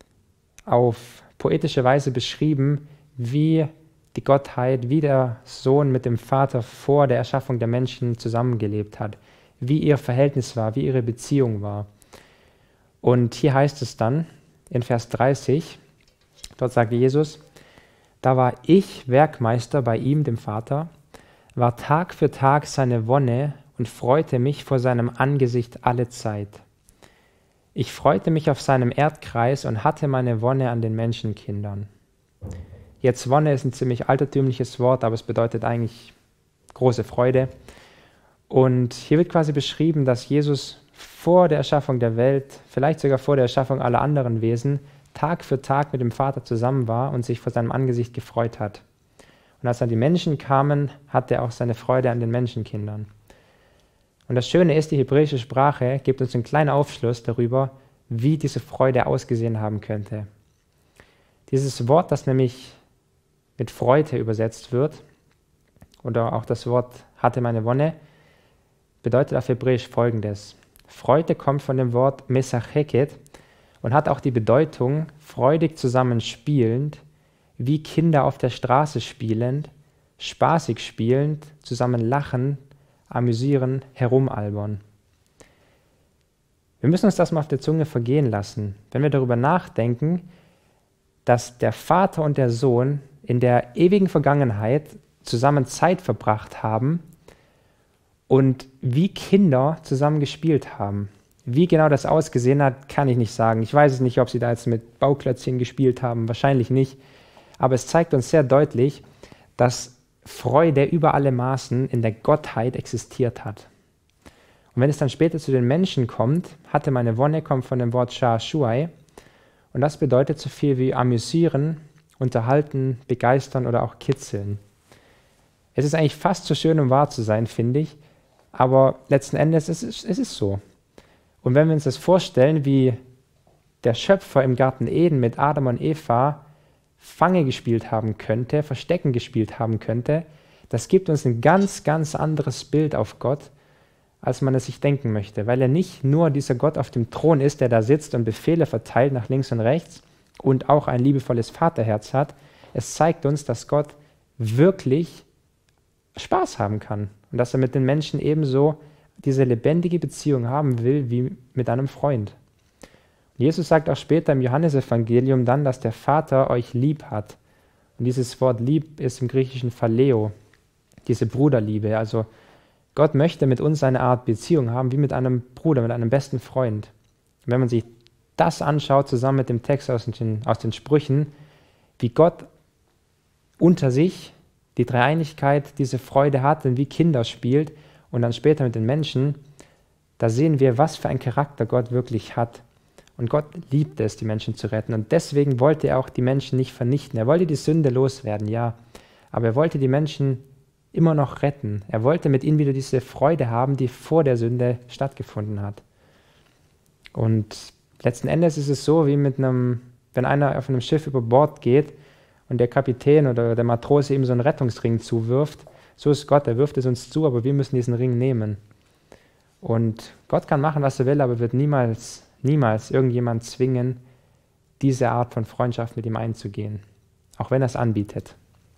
auf poetische Weise beschrieben, wie die Gottheit, wie der Sohn mit dem Vater vor der Erschaffung der Menschen zusammengelebt hat, wie ihr Verhältnis war, wie ihre Beziehung war. Und hier heißt es dann in Vers dreißig, dort sagt Jesus: Da war ich Werkmeister bei ihm, dem Vater, war Tag für Tag seine Wonne und freute mich vor seinem Angesicht alle Zeit. Ich freute mich auf seinem Erdkreis und hatte meine Wonne an den Menschenkindern. Jetzt Wonne ist ein ziemlich altertümliches Wort, aber es bedeutet eigentlich große Freude. Und hier wird quasi beschrieben, dass Jesus vor der Erschaffung der Welt, vielleicht sogar vor der Erschaffung aller anderen Wesen, Tag für Tag mit dem Vater zusammen war und sich vor seinem Angesicht gefreut hat. Und als dann die Menschen kamen, hatte er auch seine Freude an den Menschenkindern. Und das Schöne ist, die hebräische Sprache gibt uns einen kleinen Aufschluss darüber, wie diese Freude ausgesehen haben könnte. Dieses Wort, das nämlich mit Freude übersetzt wird, oder auch das Wort hatte meine Wonne, bedeutet auf Hebräisch Folgendes. Freude kommt von dem Wort mesacheket und hat auch die Bedeutung freudig zusammen spielend, wie Kinder auf der Straße spielend, spaßig spielend, zusammen lachen, amüsieren, herumalbern. Wir müssen uns das mal auf der Zunge vergehen lassen, wenn wir darüber nachdenken, dass der Vater und der Sohn in der ewigen Vergangenheit zusammen Zeit verbracht haben und wie Kinder zusammen gespielt haben. Wie genau das ausgesehen hat, kann ich nicht sagen. Ich weiß es nicht, ob sie da jetzt mit Bauklötzchen gespielt haben, wahrscheinlich nicht. Aber es zeigt uns sehr deutlich, dass Freude über alle Maßen in der Gottheit existiert hat. Und wenn es dann später zu den Menschen kommt, hatte meine Wonne, kommt von dem Wort Sha'ashuai, und das bedeutet so viel wie amüsieren, unterhalten, begeistern oder auch kitzeln. Es ist eigentlich fast so schön, um wahr zu sein, finde ich, aber letzten Endes es ist es ist so. Und wenn wir uns das vorstellen, wie der Schöpfer im Garten Eden mit Adam und Eva Fange gespielt haben könnte, Verstecken gespielt haben könnte, das gibt uns ein ganz, ganz anderes Bild auf Gott, als man es sich denken möchte, weil er nicht nur dieser Gott auf dem Thron ist, der da sitzt und Befehle verteilt nach links und rechts und auch ein liebevolles Vaterherz hat. Es zeigt uns, dass Gott wirklich Spaß haben kann und dass er mit den Menschen ebenso diese lebendige Beziehung haben will wie mit einem Freund. Und Jesus sagt auch später im Johannesevangelium dann, dass der Vater euch lieb hat. Und dieses Wort lieb ist im Griechischen Phileo, diese Bruderliebe. Also Gott möchte mit uns eine Art Beziehung haben, wie mit einem Bruder, mit einem besten Freund. Und wenn man sich das anschaut, zusammen mit dem Text aus den, aus den Sprüchen, wie Gott unter sich die Dreieinigkeit, diese Freude hat und wie Kinder spielt und dann später mit den Menschen, da sehen wir, was für einen Charakter Gott wirklich hat. Und Gott liebt es, die Menschen zu retten. Und deswegen wollte er auch die Menschen nicht vernichten. Er wollte die Sünde loswerden, ja. Aber er wollte die Menschen immer noch retten. Er wollte mit ihnen wieder diese Freude haben, die vor der Sünde stattgefunden hat. Und letzten Endes ist es so, wie mit einem, wenn einer auf einem Schiff über Bord geht und der Kapitän oder der Matrose ihm so einen Rettungsring zuwirft, so ist Gott, er wirft es uns zu, aber wir müssen diesen Ring nehmen. Und Gott kann machen, was er will, aber wird niemals, niemals irgendjemand zwingen, diese Art von Freundschaft mit ihm einzugehen, auch wenn er es anbietet.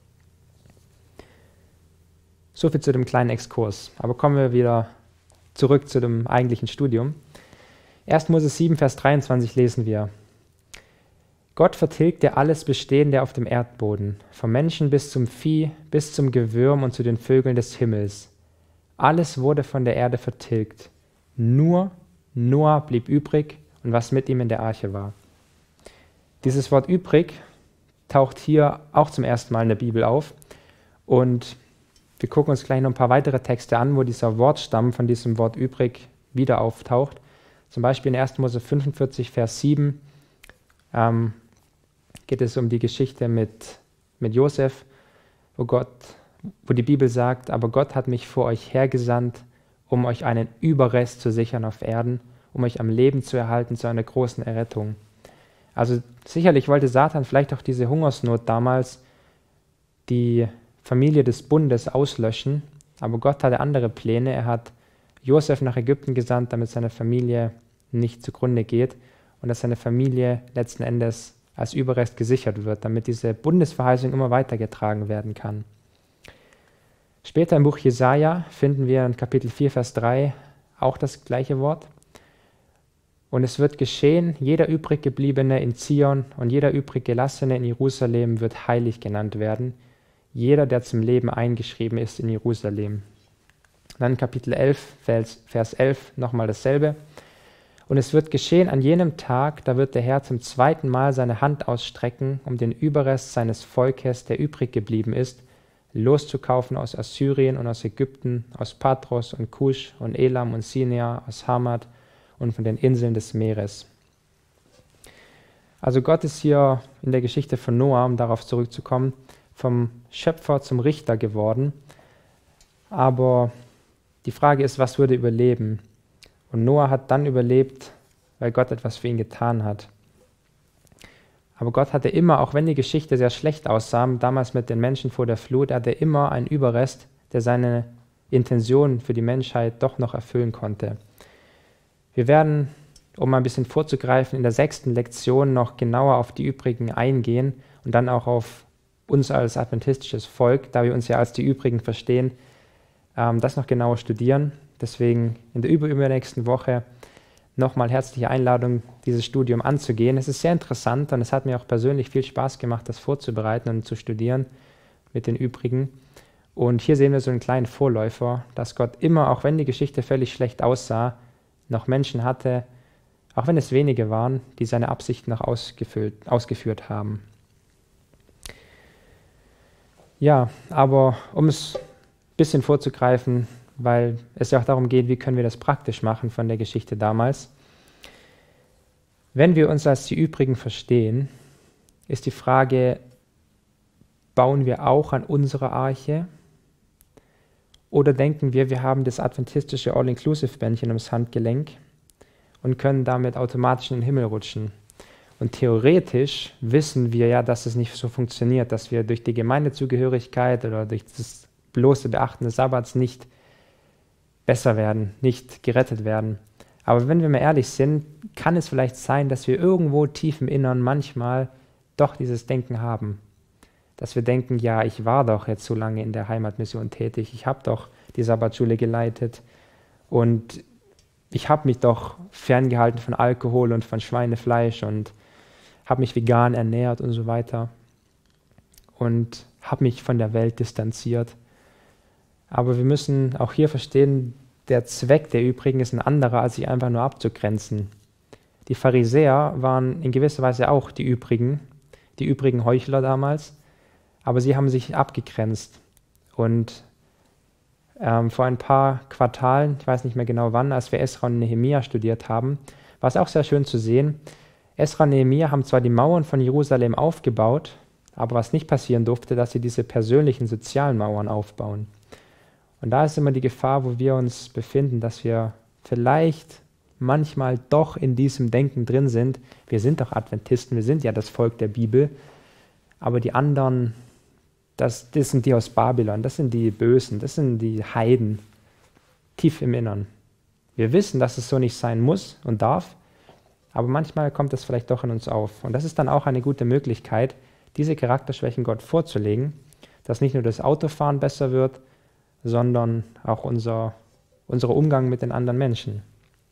So viel zu dem kleinen Exkurs. Aber kommen wir wieder zurück zu dem eigentlichen Studium. erster Mose sieben, Vers dreiundzwanzig lesen wir: Gott vertilgte alles Bestehende auf dem Erdboden, vom Menschen bis zum Vieh, bis zum Gewürm und zu den Vögeln des Himmels. Alles wurde von der Erde vertilgt. Nur Noah blieb übrig und was mit ihm in der Arche war. Dieses Wort übrig taucht hier auch zum ersten Mal in der Bibel auf. Und wir gucken uns gleich noch ein paar weitere Texte an, wo dieser Wortstamm von diesem Wort übrig wieder auftaucht. Zum Beispiel in erster Mose fünfundvierzig, Vers sieben ähm, geht es um die Geschichte mit, mit Josef, wo, Gott, wo die Bibel sagt, aber Gott hat mich vor euch hergesandt, um euch einen Überrest zu sichern auf Erden, um euch am Leben zu erhalten zu einer großen Errettung. Also sicherlich wollte Satan vielleicht auch diese Hungersnot damals, die Familie des Bundes auslöschen, aber Gott hatte andere Pläne. Er hat Josef nach Ägypten gesandt, damit seine Familie nicht zugrunde geht und dass seine Familie letzten Endes als Überrest gesichert wird, damit diese Bundesverheißung immer weitergetragen werden kann. Später im Buch Jesaja finden wir in Kapitel vier, Vers drei auch das gleiche Wort. Und es wird geschehen, jeder übrig gebliebene in Zion und jeder übrig gelassene in Jerusalem wird heilig genannt werden, jeder, der zum Leben eingeschrieben ist in Jerusalem. Dann Kapitel elf, Vers elf, nochmal dasselbe. Und es wird geschehen an jenem Tag, da wird der Herr zum zweiten Mal seine Hand ausstrecken, um den Überrest seines Volkes, der übrig geblieben ist, loszukaufen aus Assyrien und aus Ägypten, aus Patros und Kusch und Elam und Sinea, aus Hamad und von den Inseln des Meeres. Also Gott ist hier in der Geschichte von Noah, um darauf zurückzukommen, vom Schöpfer zum Richter geworden. Aber die Frage ist, was würde überleben? Und Noah hat dann überlebt, weil Gott etwas für ihn getan hat. Aber Gott hatte immer, auch wenn die Geschichte sehr schlecht aussah, damals mit den Menschen vor der Flut, hatte immer einen Überrest, der seine Intention für die Menschheit doch noch erfüllen konnte. Wir werden, um mal ein bisschen vorzugreifen, in der sechsten Lektion noch genauer auf die übrigen eingehen und dann auch auf uns als adventistisches Volk, da wir uns ja als die übrigen verstehen, ähm, das noch genauer studieren. Deswegen in der überübernächsten Woche nochmal herzliche Einladung, dieses Studium anzugehen. Es ist sehr interessant und es hat mir auch persönlich viel Spaß gemacht, das vorzubereiten und zu studieren mit den übrigen. Und hier sehen wir so einen kleinen Vorläufer, dass Gott immer, auch wenn die Geschichte völlig schlecht aussah, noch Menschen hatte, auch wenn es wenige waren, die seine Absichten noch ausgefüllt, ausgeführt haben. Ja, aber um es ein bisschen vorzugreifen, weil es ja auch darum geht, wie können wir das praktisch machen von der Geschichte damals. Wenn wir uns als die übrigen verstehen, ist die Frage, bauen wir auch an unserer Arche? Oder denken wir, wir haben das adventistische All-Inclusive-Bändchen ums Handgelenk und können damit automatisch in den Himmel rutschen? Und theoretisch wissen wir ja, dass es nicht so funktioniert, dass wir durch die Gemeindezugehörigkeit oder durch das bloße Beachten des Sabbats nicht besser werden, nicht gerettet werden. Aber wenn wir mal ehrlich sind, kann es vielleicht sein, dass wir irgendwo tief im Innern manchmal doch dieses Denken haben. Dass wir denken, ja, ich war doch jetzt so lange in der Heimatmission tätig, ich habe doch die Sabbatschule geleitet und ich habe mich doch ferngehalten von Alkohol und von Schweinefleisch und habe mich vegan ernährt und so weiter und habe mich von der Welt distanziert. Aber wir müssen auch hier verstehen, der Zweck der Übrigen ist ein anderer, als sich einfach nur abzugrenzen. Die Pharisäer waren in gewisser Weise auch die Übrigen, die übrigen Heuchler damals, aber sie haben sich abgegrenzt. Und ähm, vor ein paar Quartalen, ich weiß nicht mehr genau wann, als wir Esra und Nehemia studiert haben, war es auch sehr schön zu sehen. Esra und Nehemia haben zwar die Mauern von Jerusalem aufgebaut, aber was nicht passieren durfte, dass sie diese persönlichen, sozialen Mauern aufbauen. Und da ist immer die Gefahr, wo wir uns befinden, dass wir vielleicht manchmal doch in diesem Denken drin sind. Wir sind doch Adventisten, wir sind ja das Volk der Bibel, aber die anderen, das, das sind die aus Babylon, das sind die Bösen, das sind die Heiden, tief im Innern. Wir wissen, dass es so nicht sein muss und darf, aber manchmal kommt es vielleicht doch in uns auf. Und das ist dann auch eine gute Möglichkeit, diese Charakterschwächen Gott vorzulegen, dass nicht nur das Autofahren besser wird, sondern auch unser, unser Umgang mit den anderen Menschen.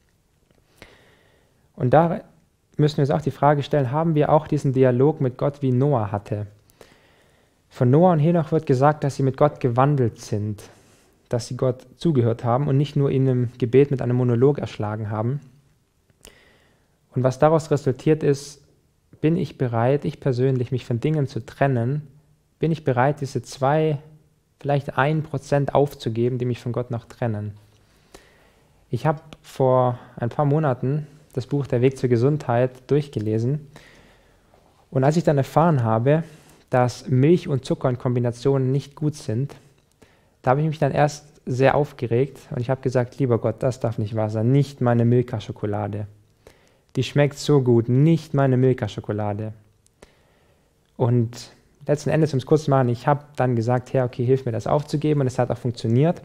Und da müssen wir uns auch die Frage stellen, haben wir auch diesen Dialog mit Gott, wie Noah hatte? Von Noah und Henoch wird gesagt, dass sie mit Gott gewandelt sind, dass sie Gott zugehört haben und nicht nur ihn im Gebet mit einem Monolog erschlagen haben. Und was daraus resultiert ist, bin ich bereit, ich persönlich, mich von Dingen zu trennen, bin ich bereit, diese zwei vielleicht ein Prozent aufzugeben, die mich von Gott noch trennen. Ich habe vor ein paar Monaten das Buch Der Weg zur Gesundheit durchgelesen und als ich dann erfahren habe, dass Milch und Zucker in Kombination nicht gut sind, da habe ich mich dann erst sehr aufgeregt und ich habe gesagt, lieber Gott, das darf nicht wahr sein, nicht meine Milka-Schokolade. Die schmeckt so gut, nicht meine Milka-Schokolade. Und letzten Endes, um es kurz zu machen, ich habe dann gesagt, Herr, okay, hilf mir das aufzugeben und es hat auch funktioniert.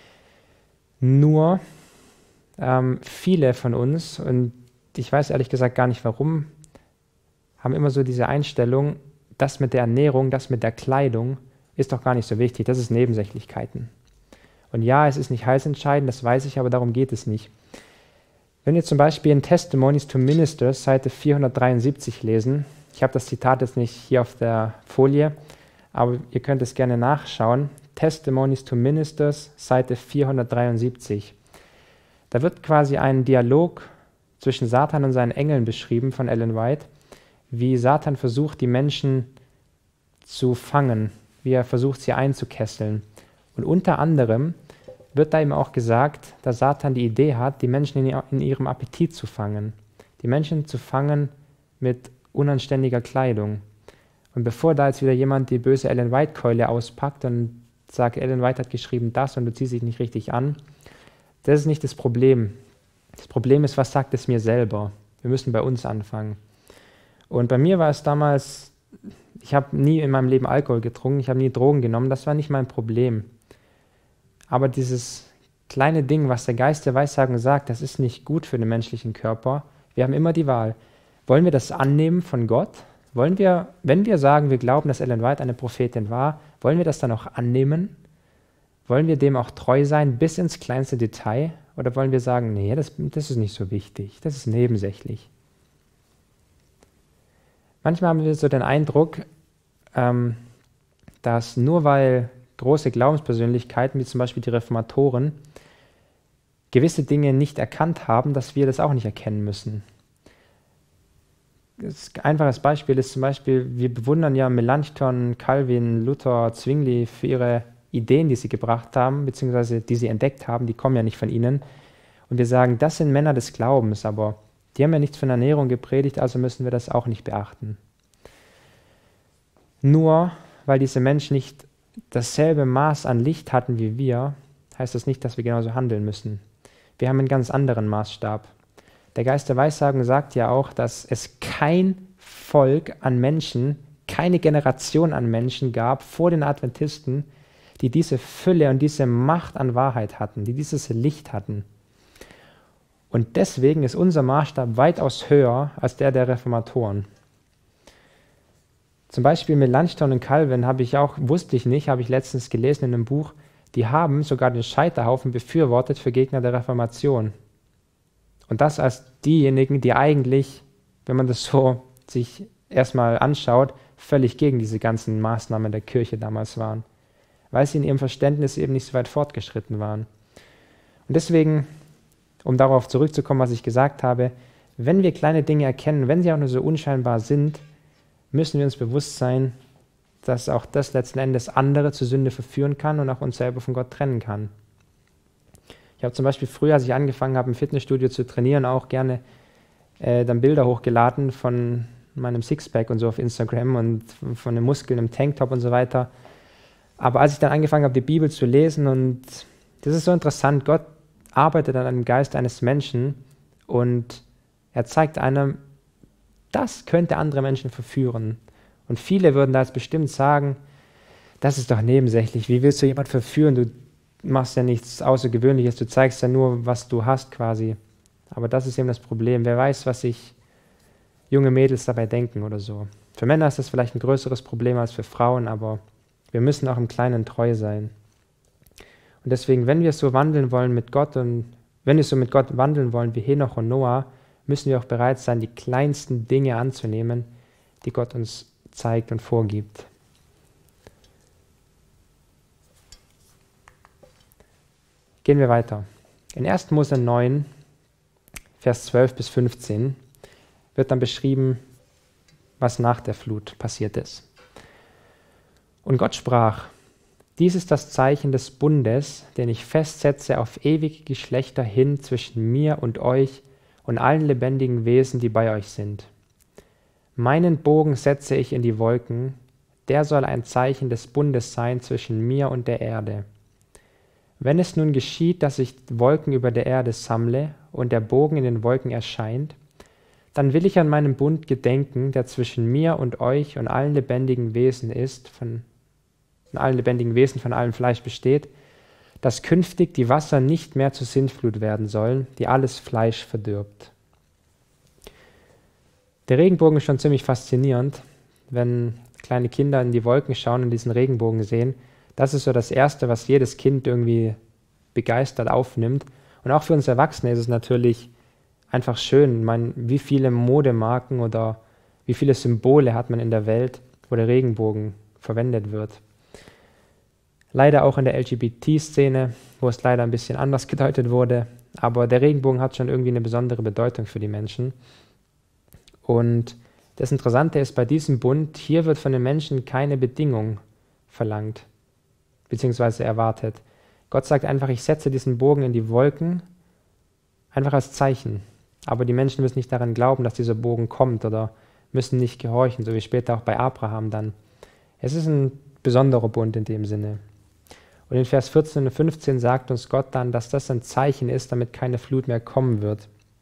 Nur ähm, viele von uns, und ich weiß ehrlich gesagt gar nicht warum, haben immer so diese Einstellung, das mit der Ernährung, das mit der Kleidung ist doch gar nicht so wichtig, das ist Nebensächlichkeiten. Und ja, es ist nicht heilsentscheidend, das weiß ich, aber darum geht es nicht. Wenn wir zum Beispiel in Testimonies to Ministers, Seite vierhundertdreiundsiebzig lesen, ich habe das Zitat jetzt nicht hier auf der Folie, aber ihr könnt es gerne nachschauen. Testimonies to Ministers, Seite vierhundertdreiundsiebzig. Da wird quasi ein Dialog zwischen Satan und seinen Engeln beschrieben von Ellen White, wie Satan versucht, die Menschen zu fangen, wie er versucht, sie einzukesseln. Und unter anderem wird da eben auch gesagt, dass Satan die Idee hat, die Menschen in ihrem Appetit zu fangen. Die Menschen zu fangen mit unanständiger Kleidung. Und bevor da jetzt wieder jemand die böse Ellen White-Keule auspackt und sagt, Ellen White hat geschrieben das und du ziehst dich nicht richtig an, das ist nicht das Problem. Das Problem ist, was sagt es mir selber? Wir müssen bei uns anfangen. Und bei mir war es damals, ich habe nie in meinem Leben Alkohol getrunken, ich habe nie Drogen genommen, das war nicht mein Problem. Aber dieses kleine Ding, was der Geist der Weissagung sagt, das ist nicht gut für den menschlichen Körper. Wir haben immer die Wahl. Wollen wir das annehmen von Gott? Wollen wir, wenn wir sagen, wir glauben, dass Ellen White eine Prophetin war, wollen wir das dann auch annehmen? Wollen wir dem auch treu sein bis ins kleinste Detail? Oder wollen wir sagen, nee, das, das ist nicht so wichtig, das ist nebensächlich? Manchmal haben wir so den Eindruck, ähm, dass nur weil große Glaubenspersönlichkeiten, wie zum Beispiel die Reformatoren, gewisse Dinge nicht erkannt haben, dass wir das auch nicht erkennen müssen. Ein einfaches Beispiel ist zum Beispiel, wir bewundern ja Melanchthon, Calvin, Luther, Zwingli für ihre Ideen, die sie gebracht haben, beziehungsweise die sie entdeckt haben, die kommen ja nicht von ihnen. Und wir sagen, das sind Männer des Glaubens, aber die haben ja nichts von Ernährung gepredigt, also müssen wir das auch nicht beachten. Nur weil diese Menschen nicht dasselbe Maß an Licht hatten wie wir, heißt das nicht, dass wir genauso handeln müssen. Wir haben einen ganz anderen Maßstab. Der Geist der Weissagung sagt ja auch, dass es kein Volk an Menschen, keine Generation an Menschen gab vor den Adventisten, die diese Fülle und diese Macht an Wahrheit hatten, die dieses Licht hatten. Und deswegen ist unser Maßstab weitaus höher als der der Reformatoren. Zum Beispiel Melanchthon und Calvin habe ich auch, wusste ich nicht, habe ich letztens gelesen in einem Buch, die haben sogar den Scheiterhaufen befürwortet für Gegner der Reformation. Und das als diejenigen, die eigentlich, wenn man das so sich erstmal anschaut, völlig gegen diese ganzen Maßnahmen der Kirche damals waren, weil sie in ihrem Verständnis eben nicht so weit fortgeschritten waren. Und deswegen, um darauf zurückzukommen, was ich gesagt habe, wenn wir kleine Dinge erkennen, wenn sie auch nur so unscheinbar sind, müssen wir uns bewusst sein, dass auch das letzten Endes andere zur Sünde verführen kann und auch uns selber von Gott trennen kann. Ich habe zum Beispiel früher, als ich angefangen habe, im Fitnessstudio zu trainieren, auch gerne äh, dann Bilder hochgeladen von meinem Sixpack und so auf Instagram und von den Muskeln im Tanktop und so weiter. Aber als ich dann angefangen habe, die Bibel zu lesen, und das ist so interessant, Gott arbeitet an einem Geist eines Menschen und er zeigt einem, das könnte andere Menschen verführen. Und viele würden da jetzt bestimmt sagen, das ist doch nebensächlich, wie willst du jemanden verführen? Du machst ja nichts Außergewöhnliches, du zeigst ja nur, was du hast quasi. Aber das ist eben das Problem. Wer weiß, was sich junge Mädels dabei denken oder so. Für Männer ist das vielleicht ein größeres Problem als für Frauen, aber wir müssen auch im Kleinen treu sein. Und deswegen, wenn wir so wandeln wollen mit Gott und wenn wir so mit Gott wandeln wollen wie Henoch und Noah, müssen wir auch bereit sein, die kleinsten Dinge anzunehmen, die Gott uns zeigt und vorgibt. Gehen wir weiter. In erster Mose neun, Vers zwölf bis fünfzehn, wird dann beschrieben, was nach der Flut passiert ist. Und Gott sprach: Dies ist das Zeichen des Bundes, den ich festsetze auf ewige Geschlechter hin zwischen mir und euch und allen lebendigen Wesen, die bei euch sind. Meinen Bogen setze ich in die Wolken, der soll ein Zeichen des Bundes sein zwischen mir und der Erde. Wenn es nun geschieht, dass ich Wolken über der Erde sammle und der Bogen in den Wolken erscheint, dann will ich an meinen Bund gedenken, der zwischen mir und euch und allen lebendigen Wesen ist, von, von allen lebendigen Wesen von allem Fleisch besteht, dass künftig die Wasser nicht mehr zur Sintflut werden sollen, die alles Fleisch verdirbt. Der Regenbogen ist schon ziemlich faszinierend, wenn kleine Kinder in die Wolken schauen und diesen Regenbogen sehen. Das ist so das Erste, was jedes Kind irgendwie begeistert aufnimmt. Und auch für uns Erwachsene ist es natürlich einfach schön. Ich meine, wie viele Modemarken oder wie viele Symbole hat man in der Welt, wo der Regenbogen verwendet wird. Leider auch in der L G B T-Szene, wo es leider ein bisschen anders gedeutet wurde. Aber der Regenbogen hat schon irgendwie eine besondere Bedeutung für die Menschen. Und das Interessante ist, bei diesem Bund, hier wird von den Menschen keine Bedingung verlangt, beziehungsweise erwartet. Gott sagt einfach, ich setze diesen Bogen in die Wolken, einfach als Zeichen. Aber die Menschen müssen nicht daran glauben, dass dieser Bogen kommt oder müssen nicht gehorchen, so wie später auch bei Abraham dann. Es ist ein besonderer Bund in dem Sinne. Und in Vers vierzehn und fünfzehn sagt uns Gott dann, dass das ein Zeichen ist, damit keine Flut mehr kommen wird.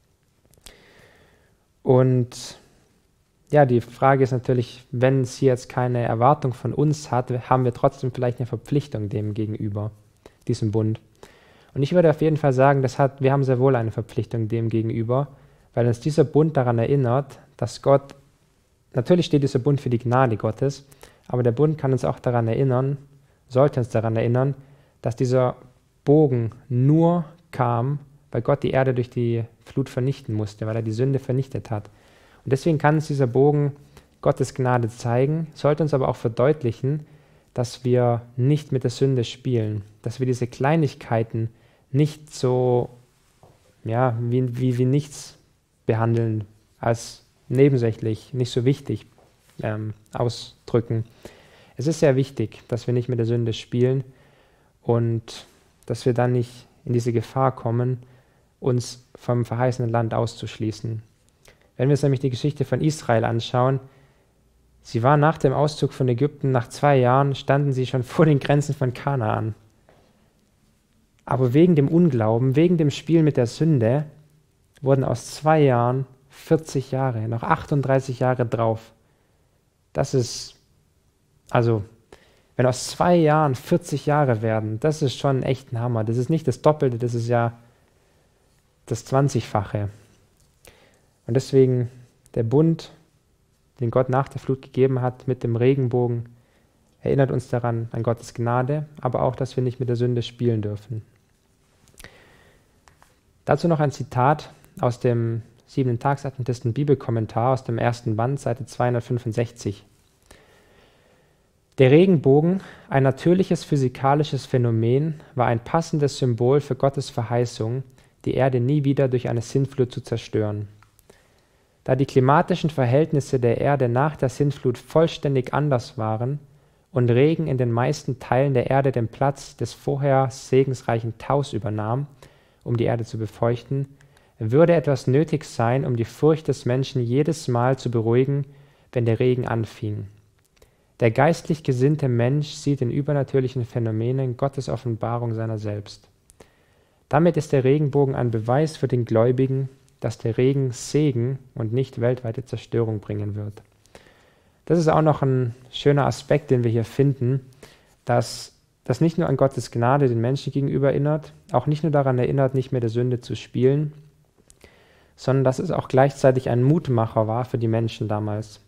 Und ja, die Frage ist natürlich, wenn sie jetzt keine Erwartung von uns hat, haben wir trotzdem vielleicht eine Verpflichtung dem gegenüber, diesem Bund. Und ich würde auf jeden Fall sagen, das hat, wir haben sehr wohl eine Verpflichtung dem gegenüber, weil uns dieser Bund daran erinnert, dass Gott, natürlich steht dieser Bund für die Gnade Gottes, aber der Bund kann uns auch daran erinnern, sollte uns daran erinnern, dass dieser Bogen nur kam, weil Gott die Erde durch die Flut vernichten musste, weil er die Sünde vernichtet hat. Und deswegen kann uns dieser Bogen Gottes Gnade zeigen, sollte uns aber auch verdeutlichen, dass wir nicht mit der Sünde spielen, dass wir diese Kleinigkeiten nicht so, ja, wie, wie, wie nichts behandeln, als nebensächlich, nicht so wichtig ähm, ausdrücken. Es ist sehr wichtig, dass wir nicht mit der Sünde spielen und dass wir dann nicht in diese Gefahr kommen, uns vom verheißenen Land auszuschließen. Wenn wir uns nämlich die Geschichte von Israel anschauen, sie waren nach dem Auszug von Ägypten, nach zwei Jahren standen sie schon vor den Grenzen von Kanaan. Aber wegen dem Unglauben, wegen dem Spiel mit der Sünde, wurden aus zwei Jahren vierzig Jahre, noch achtunddreißig Jahre drauf. Das ist, also, wenn aus zwei Jahren vierzig Jahre werden, das ist schon echt ein Hammer. Das ist nicht das Doppelte, das ist ja das zwanzigfache. Und deswegen der Bund, den Gott nach der Flut gegeben hat mit dem Regenbogen, erinnert uns daran, an Gottes Gnade, aber auch, dass wir nicht mit der Sünde spielen dürfen. Dazu noch ein Zitat aus dem Siebenten-Tags-Adventisten Bibelkommentar aus dem ersten Band, Seite zweihundertfünfundsechzig. Der Regenbogen, ein natürliches physikalisches Phänomen, war ein passendes Symbol für Gottes Verheißung, die Erde nie wieder durch eine Sintflut zu zerstören. Da die klimatischen Verhältnisse der Erde nach der Sintflut vollständig anders waren und Regen in den meisten Teilen der Erde den Platz des vorher segensreichen Taus übernahm, um die Erde zu befeuchten, würde etwas nötig sein, um die Furcht des Menschen jedes Mal zu beruhigen, wenn der Regen anfing. Der geistlich gesinnte Mensch sieht in übernatürlichen Phänomenen Gottes Offenbarung seiner selbst. Damit ist der Regenbogen ein Beweis für den Gläubigen, dass der Regen Segen und nicht weltweite Zerstörung bringen wird. Das ist auch noch ein schöner Aspekt, den wir hier finden, dass das nicht nur an Gottes Gnade den Menschen gegenüber erinnert, auch nicht nur daran erinnert, nicht mehr der Sünde zu spielen, sondern dass es auch gleichzeitig ein Mutmacher war für die Menschen damals.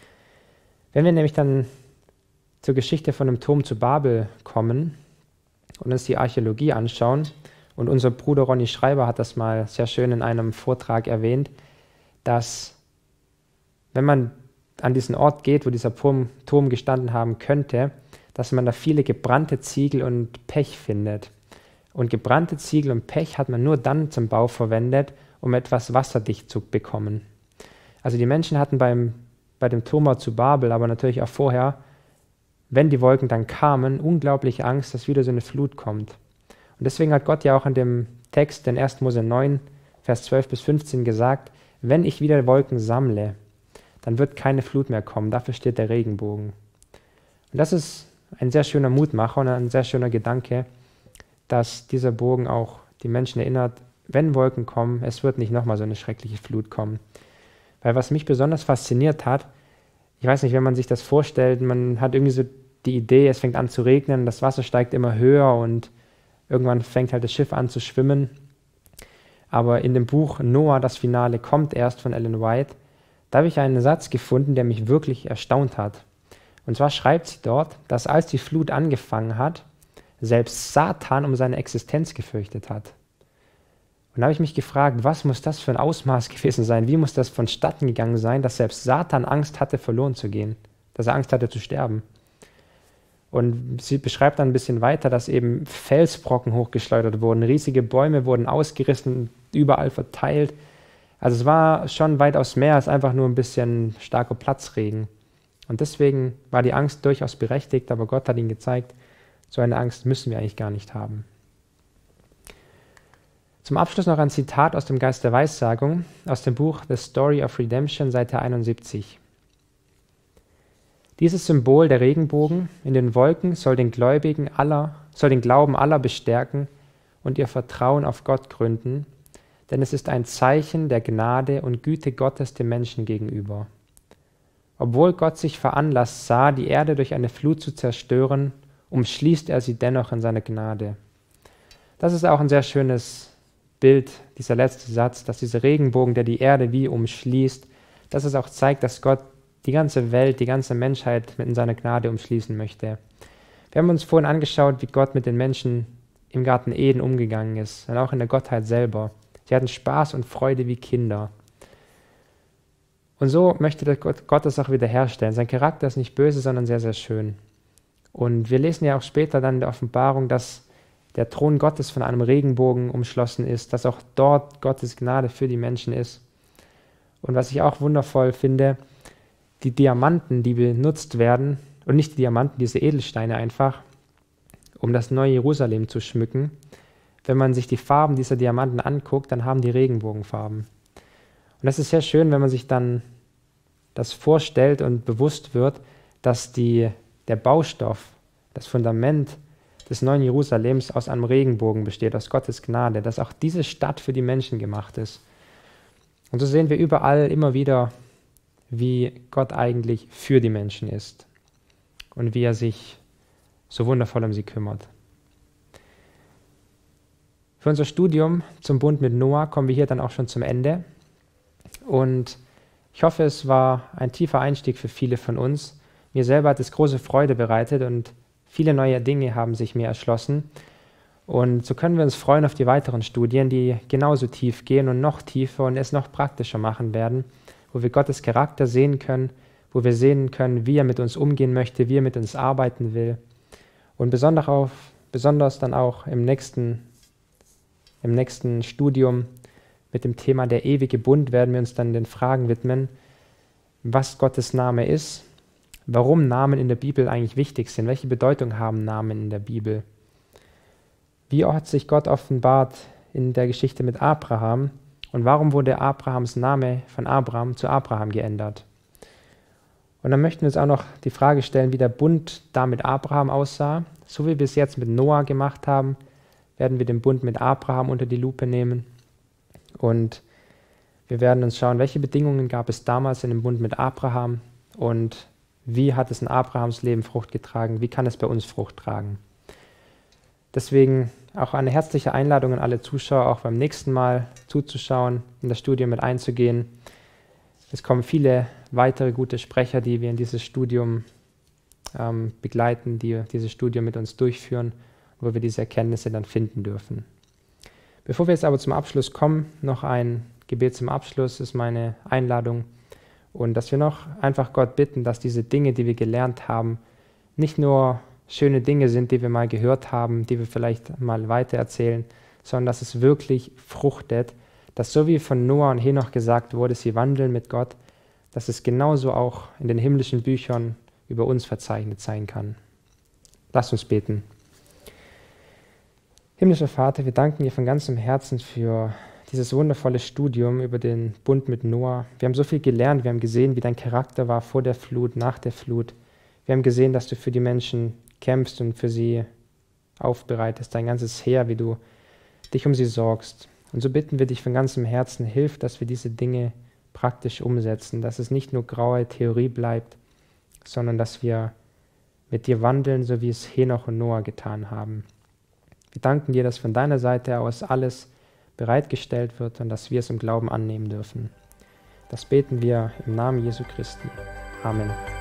Wenn wir nämlich dann zur Geschichte von dem Turm zu Babel kommen und uns die Archäologie anschauen, und unser Bruder Ronny Schreiber hat das mal sehr schön in einem Vortrag erwähnt, dass wenn man an diesen Ort geht, wo dieser Turm, Turm gestanden haben könnte, dass man da viele gebrannte Ziegel und Pech findet. Und gebrannte Ziegel und Pech hat man nur dann zum Bau verwendet, um etwas wasserdicht zu bekommen. Also die Menschen hatten beim, bei dem Turm zu Babel, aber natürlich auch vorher, wenn die Wolken dann kamen, unglaublich Angst, dass wieder so eine Flut kommt. Und deswegen hat Gott ja auch in dem Text, in ersten Mose neun, Vers zwölf bis fünfzehn gesagt, wenn ich wieder Wolken sammle, dann wird keine Flut mehr kommen. Dafür steht der Regenbogen. Und das ist ein sehr schöner Mutmacher und ein sehr schöner Gedanke, dass dieser Bogen auch die Menschen erinnert, wenn Wolken kommen, es wird nicht nochmal so eine schreckliche Flut kommen. Weil was mich besonders fasziniert hat, ich weiß nicht, wenn man sich das vorstellt, man hat irgendwie so die Idee, es fängt an zu regnen, das Wasser steigt immer höher und irgendwann fängt halt das Schiff an zu schwimmen. Aber in dem Buch Noah, das Finale kommt erst von Ellen White, da habe ich einen Satz gefunden, der mich wirklich erstaunt hat. Und zwar schreibt sie dort, dass als die Flut angefangen hat, selbst Satan um seine Existenz gefürchtet hat. Und da habe ich mich gefragt, was muss das für ein Ausmaß gewesen sein? Wie muss das vonstatten gegangen sein, dass selbst Satan Angst hatte, verloren zu gehen, dass er Angst hatte zu sterben? Und sie beschreibt dann ein bisschen weiter, dass eben Felsbrocken hochgeschleudert wurden, riesige Bäume wurden ausgerissen, überall verteilt. Also es war schon weitaus mehr als einfach nur ein bisschen starker Platzregen. Und deswegen war die Angst durchaus berechtigt, aber Gott hat ihnen gezeigt, so eine Angst müssen wir eigentlich gar nicht haben. Zum Abschluss noch ein Zitat aus dem Geist der Weissagung, aus dem Buch The Story of Redemption, Seite einundsiebzig. Dieses Symbol der Regenbogen in den Wolken soll den Gläubigen aller, soll den Glauben aller bestärken und ihr Vertrauen auf Gott gründen, denn es ist ein Zeichen der Gnade und Güte Gottes dem Menschen gegenüber. Obwohl Gott sich veranlasst sah, die Erde durch eine Flut zu zerstören, umschließt er sie dennoch in seiner Gnade. Das ist auch ein sehr schönes Bild, dieser letzte Satz, dass dieser Regenbogen, der die Erde wie umschließt, dass es auch zeigt, dass Gott die ganze Welt, die ganze Menschheit mit in seiner Gnade umschließen möchte. Wir haben uns vorhin angeschaut, wie Gott mit den Menschen im Garten Eden umgegangen ist und auch in der Gottheit selber. Sie hatten Spaß und Freude wie Kinder. Und so möchte der Gott, Gott das auch wiederherstellen. Sein Charakter ist nicht böse, sondern sehr, sehr schön. Und wir lesen ja auch später dann in der Offenbarung, dass der Thron Gottes von einem Regenbogen umschlossen ist, dass auch dort Gottes Gnade für die Menschen ist. Und was ich auch wundervoll finde, die Diamanten, die benutzt werden, und nicht die Diamanten, diese Edelsteine einfach, um das neue Jerusalem zu schmücken. Wenn man sich die Farben dieser Diamanten anguckt, dann haben die Regenbogenfarben. Und das ist sehr schön, wenn man sich dann das vorstellt und bewusst wird, dass die, der Baustoff, das Fundament des neuen Jerusalems aus einem Regenbogen besteht, aus Gottes Gnade, dass auch diese Stadt für die Menschen gemacht ist. Und so sehen wir überall immer wieder, wie Gott eigentlich für die Menschen ist und wie er sich so wundervoll um sie kümmert. Für unser Studium zum Bund mit Noah kommen wir hier dann auch schon zum Ende. Und ich hoffe, es war ein tiefer Einstieg für viele von uns. Mir selber hat es große Freude bereitet und viele neue Dinge haben sich mir erschlossen. Und so können wir uns freuen auf die weiteren Studien, die genauso tief gehen und noch tiefer und es noch praktischer machen werden, wo wir Gottes Charakter sehen können, wo wir sehen können, wie er mit uns umgehen möchte, wie er mit uns arbeiten will. Und besonders, auf, besonders dann auch im nächsten, im nächsten Studium mit dem Thema der ewige Bund werden wir uns dann den Fragen widmen, was Gottes Name ist, warum Namen in der Bibel eigentlich wichtig sind, welche Bedeutung haben Namen in der Bibel. Wie hat sich Gott offenbart in der Geschichte mit Abraham und warum wurde Abrahams Name von Abraham zu Abraham geändert? Und dann möchten wir uns auch noch die Frage stellen, wie der Bund da mit Abraham aussah. So wie wir es jetzt mit Noah gemacht haben, werden wir den Bund mit Abraham unter die Lupe nehmen. Und wir werden uns schauen, welche Bedingungen gab es damals in dem Bund mit Abraham und wie hat es in Abrahams Leben Frucht getragen, wie kann es bei uns Frucht tragen. Deswegen auch eine herzliche Einladung an alle Zuschauer, auch beim nächsten Mal zuzuschauen, in das Studium mit einzugehen. Es kommen viele weitere gute Sprecher, die wir in dieses Studium ähm, begleiten, die dieses Studium mit uns durchführen, wo wir diese Erkenntnisse dann finden dürfen. Bevor wir jetzt aber zum Abschluss kommen, noch ein Gebet zum Abschluss ist meine Einladung und dass wir noch einfach Gott bitten, dass diese Dinge, die wir gelernt haben, nicht nur schöne Dinge sind, die wir mal gehört haben, die wir vielleicht mal weitererzählen, sondern dass es wirklich fruchtet, dass so wie von Noah und Henoch gesagt wurde, sie wandeln mit Gott, dass es genauso auch in den himmlischen Büchern über uns verzeichnet sein kann. Lasst uns beten. Himmlischer Vater, wir danken dir von ganzem Herzen für dieses wundervolle Studium über den Bund mit Noah. Wir haben so viel gelernt, wir haben gesehen, wie dein Charakter war vor der Flut, nach der Flut. Wir haben gesehen, dass du für die Menschen kämpfst und für sie aufbereitest, dein ganzes Heer, wie du dich um sie sorgst. Und so bitten wir dich von ganzem Herzen, hilf, dass wir diese Dinge praktisch umsetzen, dass es nicht nur graue Theorie bleibt, sondern dass wir mit dir wandeln, so wie es Henoch und Noah getan haben. Wir danken dir, dass von deiner Seite aus alles bereitgestellt wird und dass wir es im Glauben annehmen dürfen. Das beten wir im Namen Jesu Christi. Amen.